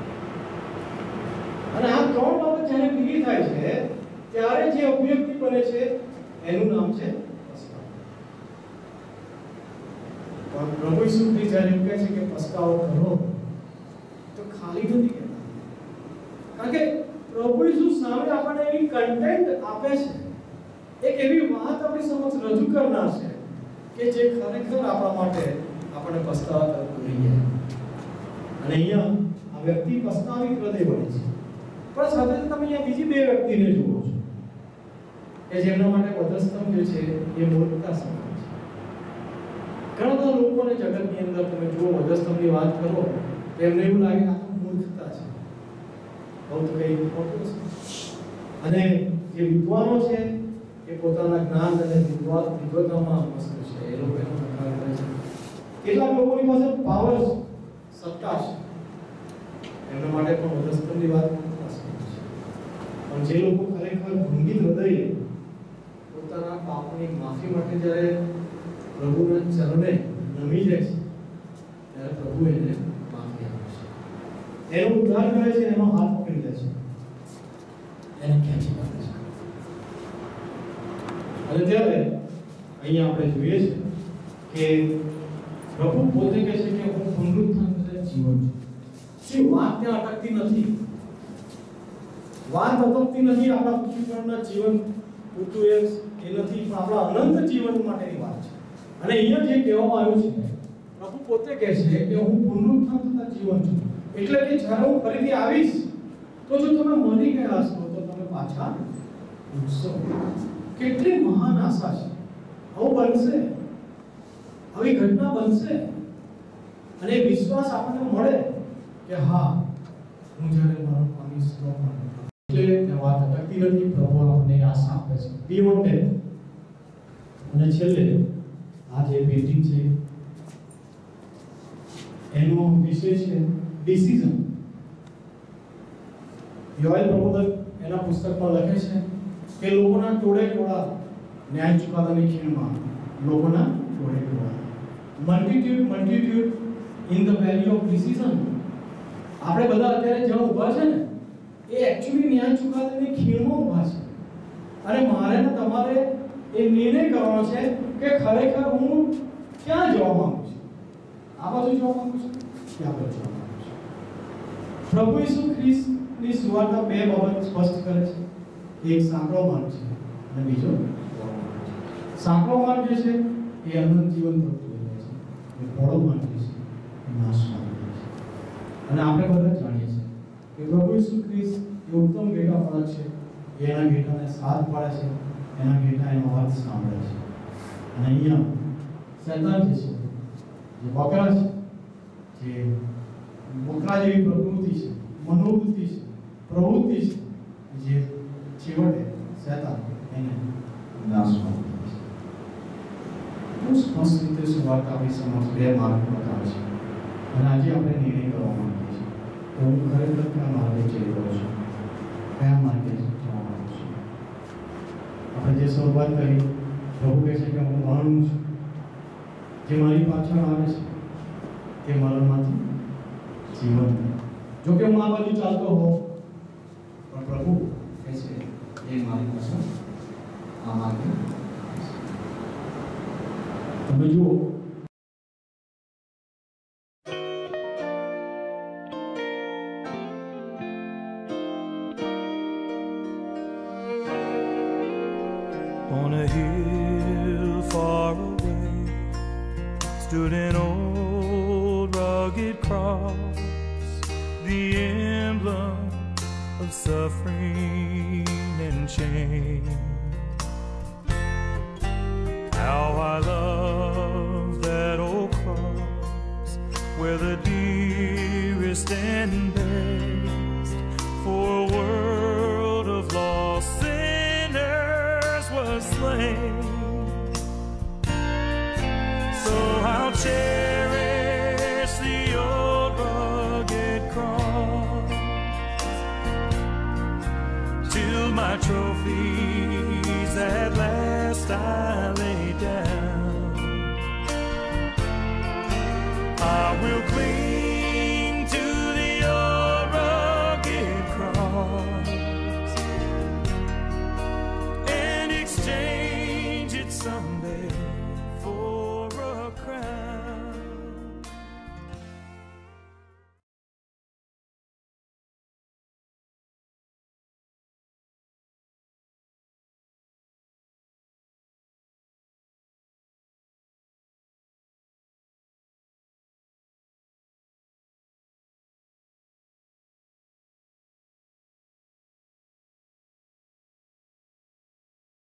અને આ 3 બાબત જ્યારે ભેગી થાય છે ત્યારે જે અભિવ્યક્તિ બને છે એનું નામ છે પસ્તાવો. પણ પ્રભુ ઈસુ ખ્રિસ્ત જ્યારે કહે છે કે પસ્તાવો કરો, તો ખાલી નથી કહેતા, કારણ કે પ્રભુ ઈસુ સામે આપણને એવી કન્ટેન્ટ આપે છે, એક એવી વાત આપણી સમક્ષ રજૂ કરનાર છે કે જે ખરેખર આપણા માટે આપણે પસ્તાવા તરફ દોરી જાય. અને અહીંયા આ વ્યક્તિ પસ્તાવી હૃદય બને છે, પણ સાથે તમે અહીંયા બીજી 2 વ્યક્તિને જુઓ છો કે જેમના માટે વધસ્તંભ જે છે એ મૂર્ખતા સમાન છે. ઘણા બધા લોકોને જગતની અંદર તમે જુઓ, વધસ્તંભની વાત કરો તો એમને એવું લાગે આ તો મૂર્ખતા છે, બહુ તો કંઈ ખોટું છે. અને જે વિદ્વાનો છે એ પોતાના જ્ઞાન અને વિદ્વતામાં મસ્ત છે, એ લોકો એનો પ્રકાર કરે છે. કેટલાક લોકોની પાસે પાવર છે, સત્તા છે, એમના માટે પણ વધસ્તંભની વાત મૂર્ખતા છે. પણ જે લોકો ખરેખર ભંગિત હૃદયે પોતાના પાપની માફી માટે જ્યારે પ્રભુના ચરણે નમી જાય છે, ત્યારે પ્રભુ એને માફી આપે છે, એનો ઉદ્ધાર કરે છે, એનો હાથ પકડી લે છે, એને ખેંચી કાઢે છે. અને ત્યારે અહીંયા આપણે જોઈએ છે કે પ્રભુ પોતે કહે છે કે હું પુનરુત્થાન અને જીવન છું. શું વાત ત્યાં અટકતી નથી? વાત અટકતી નથી આપણા પૃથ્વી પરના જીવન પૂરતું એ નથી, પણ આપણા અનંત જીવન માટેની વાત છે. અને અહીંયા જે કહેવામાં આવ્યું છે, પ્રભુ પોતે કહે છે કે હું પુનરુત્થાન તથા જીવન છું. એટલે કે જ્યારે હું ફરીથી આવીશ તો જો તમે મરી ગયા છો તો તમે પાછા ઉઠશો. કેટલી મહાન આશા છે! આવું બનશે, આવી ઘટના બનશે, અને વિશ્વાસ આપણને મળે કે હા, હું જ્યારે મરણ પામીશ તો પણ. એટલે તે વાત અટકતી નથી. પ્રભુ આપણને આશા આપે છે બિયોન્ડ ડેથ. અને છેલ્લે આ જે પેઇન્ટિંગ છે એનો વિષય છે ડિસિઝન. યોએલ પ્રબોધક એના પુસ્તકમાં લખે છે કે લોકોના ટોળે ટોળા ન્યાય ચુકાદાની ખીણમાં, લોકોના ટોળે ટોળા, multitude in the valley of decision. આપણે બધા અત્યારે જ્યાં ઊભા છે ને એ એક્ચ્યુઅલી ન્યાય ચુકાદાની ખીણમાં ઊભા છે. અને મારે ને તમારે એ નિર્ણય કરવાનો છે કે ખરેખર હું ક્યાં જવા માંગુ છું. આ બાજુ જવા માંગુ છું, ક્યાં બાજુ જવા માંગુ છું. પ્રભુ ઈસુ ખ્રિસ્તની સુવાર્તા બે બાબત સ્પષ્ટ કરે છે. એક સાંકડો માર્ગ છે અને બીજો પહોળો માર્ગ છે. સાંકડો માર્ગ જે છે એ અનંત જીવન તરફ લઈ જાય છે, અને પહોળો માર્ગ જે છે એ નાશ માર્ગ છે. અને આપણે બધા જાણીએ છીએ કે પ્રભુ ઈસુ ખ્રિસ્ત એ ઉત્તમ ઘેટા પાડે છે. એના ઘેટાને સાથ પાડે છે, એના ઘેટા એનો અવાજ સાંભળે છે. અને અહીંયા શૈતાન જે છે, જે બકરા છે, જે બકરા જેવી પ્રકૃતિ છે, મનોવૃત્તિ છે, પ્રવૃત્તિ છે, જે છેવટે શૈતાન એને નાશમાં મૂકે છે. બહુ સ્પષ્ટ રીતે સુવાર્તા આપણી સમક્ષ બે માર્ગ બતાવે છે. અને આજે આપણે નિર્ણય કરવા માંગીએ છીએ કે હું ખરેખર કયા માર્ગે જઈ રહ્યો છું, કયા માર્ગે જવા માંગુ છું. આપણે જે શરૂઆત કરી, પ્રભુ કહે છે કે હું મરણ છું. જે મારી પાછળ આવે છે તે મરણમાંથી જીવન. જો કે હું આ બાજુ ચાલતો હોઉં, પણ પ્રભુ કહે છે એ મારી પાછળ આ માર્ગે. તમે જુઓ, On a hill far away stood an old rugged cross, the emblem of suffering and shame. How I love that old cross, where the dearest and best for a world of lost sinners was slain. So I'll cherish the old rugged cross till my trophies at last I lay down. I will cling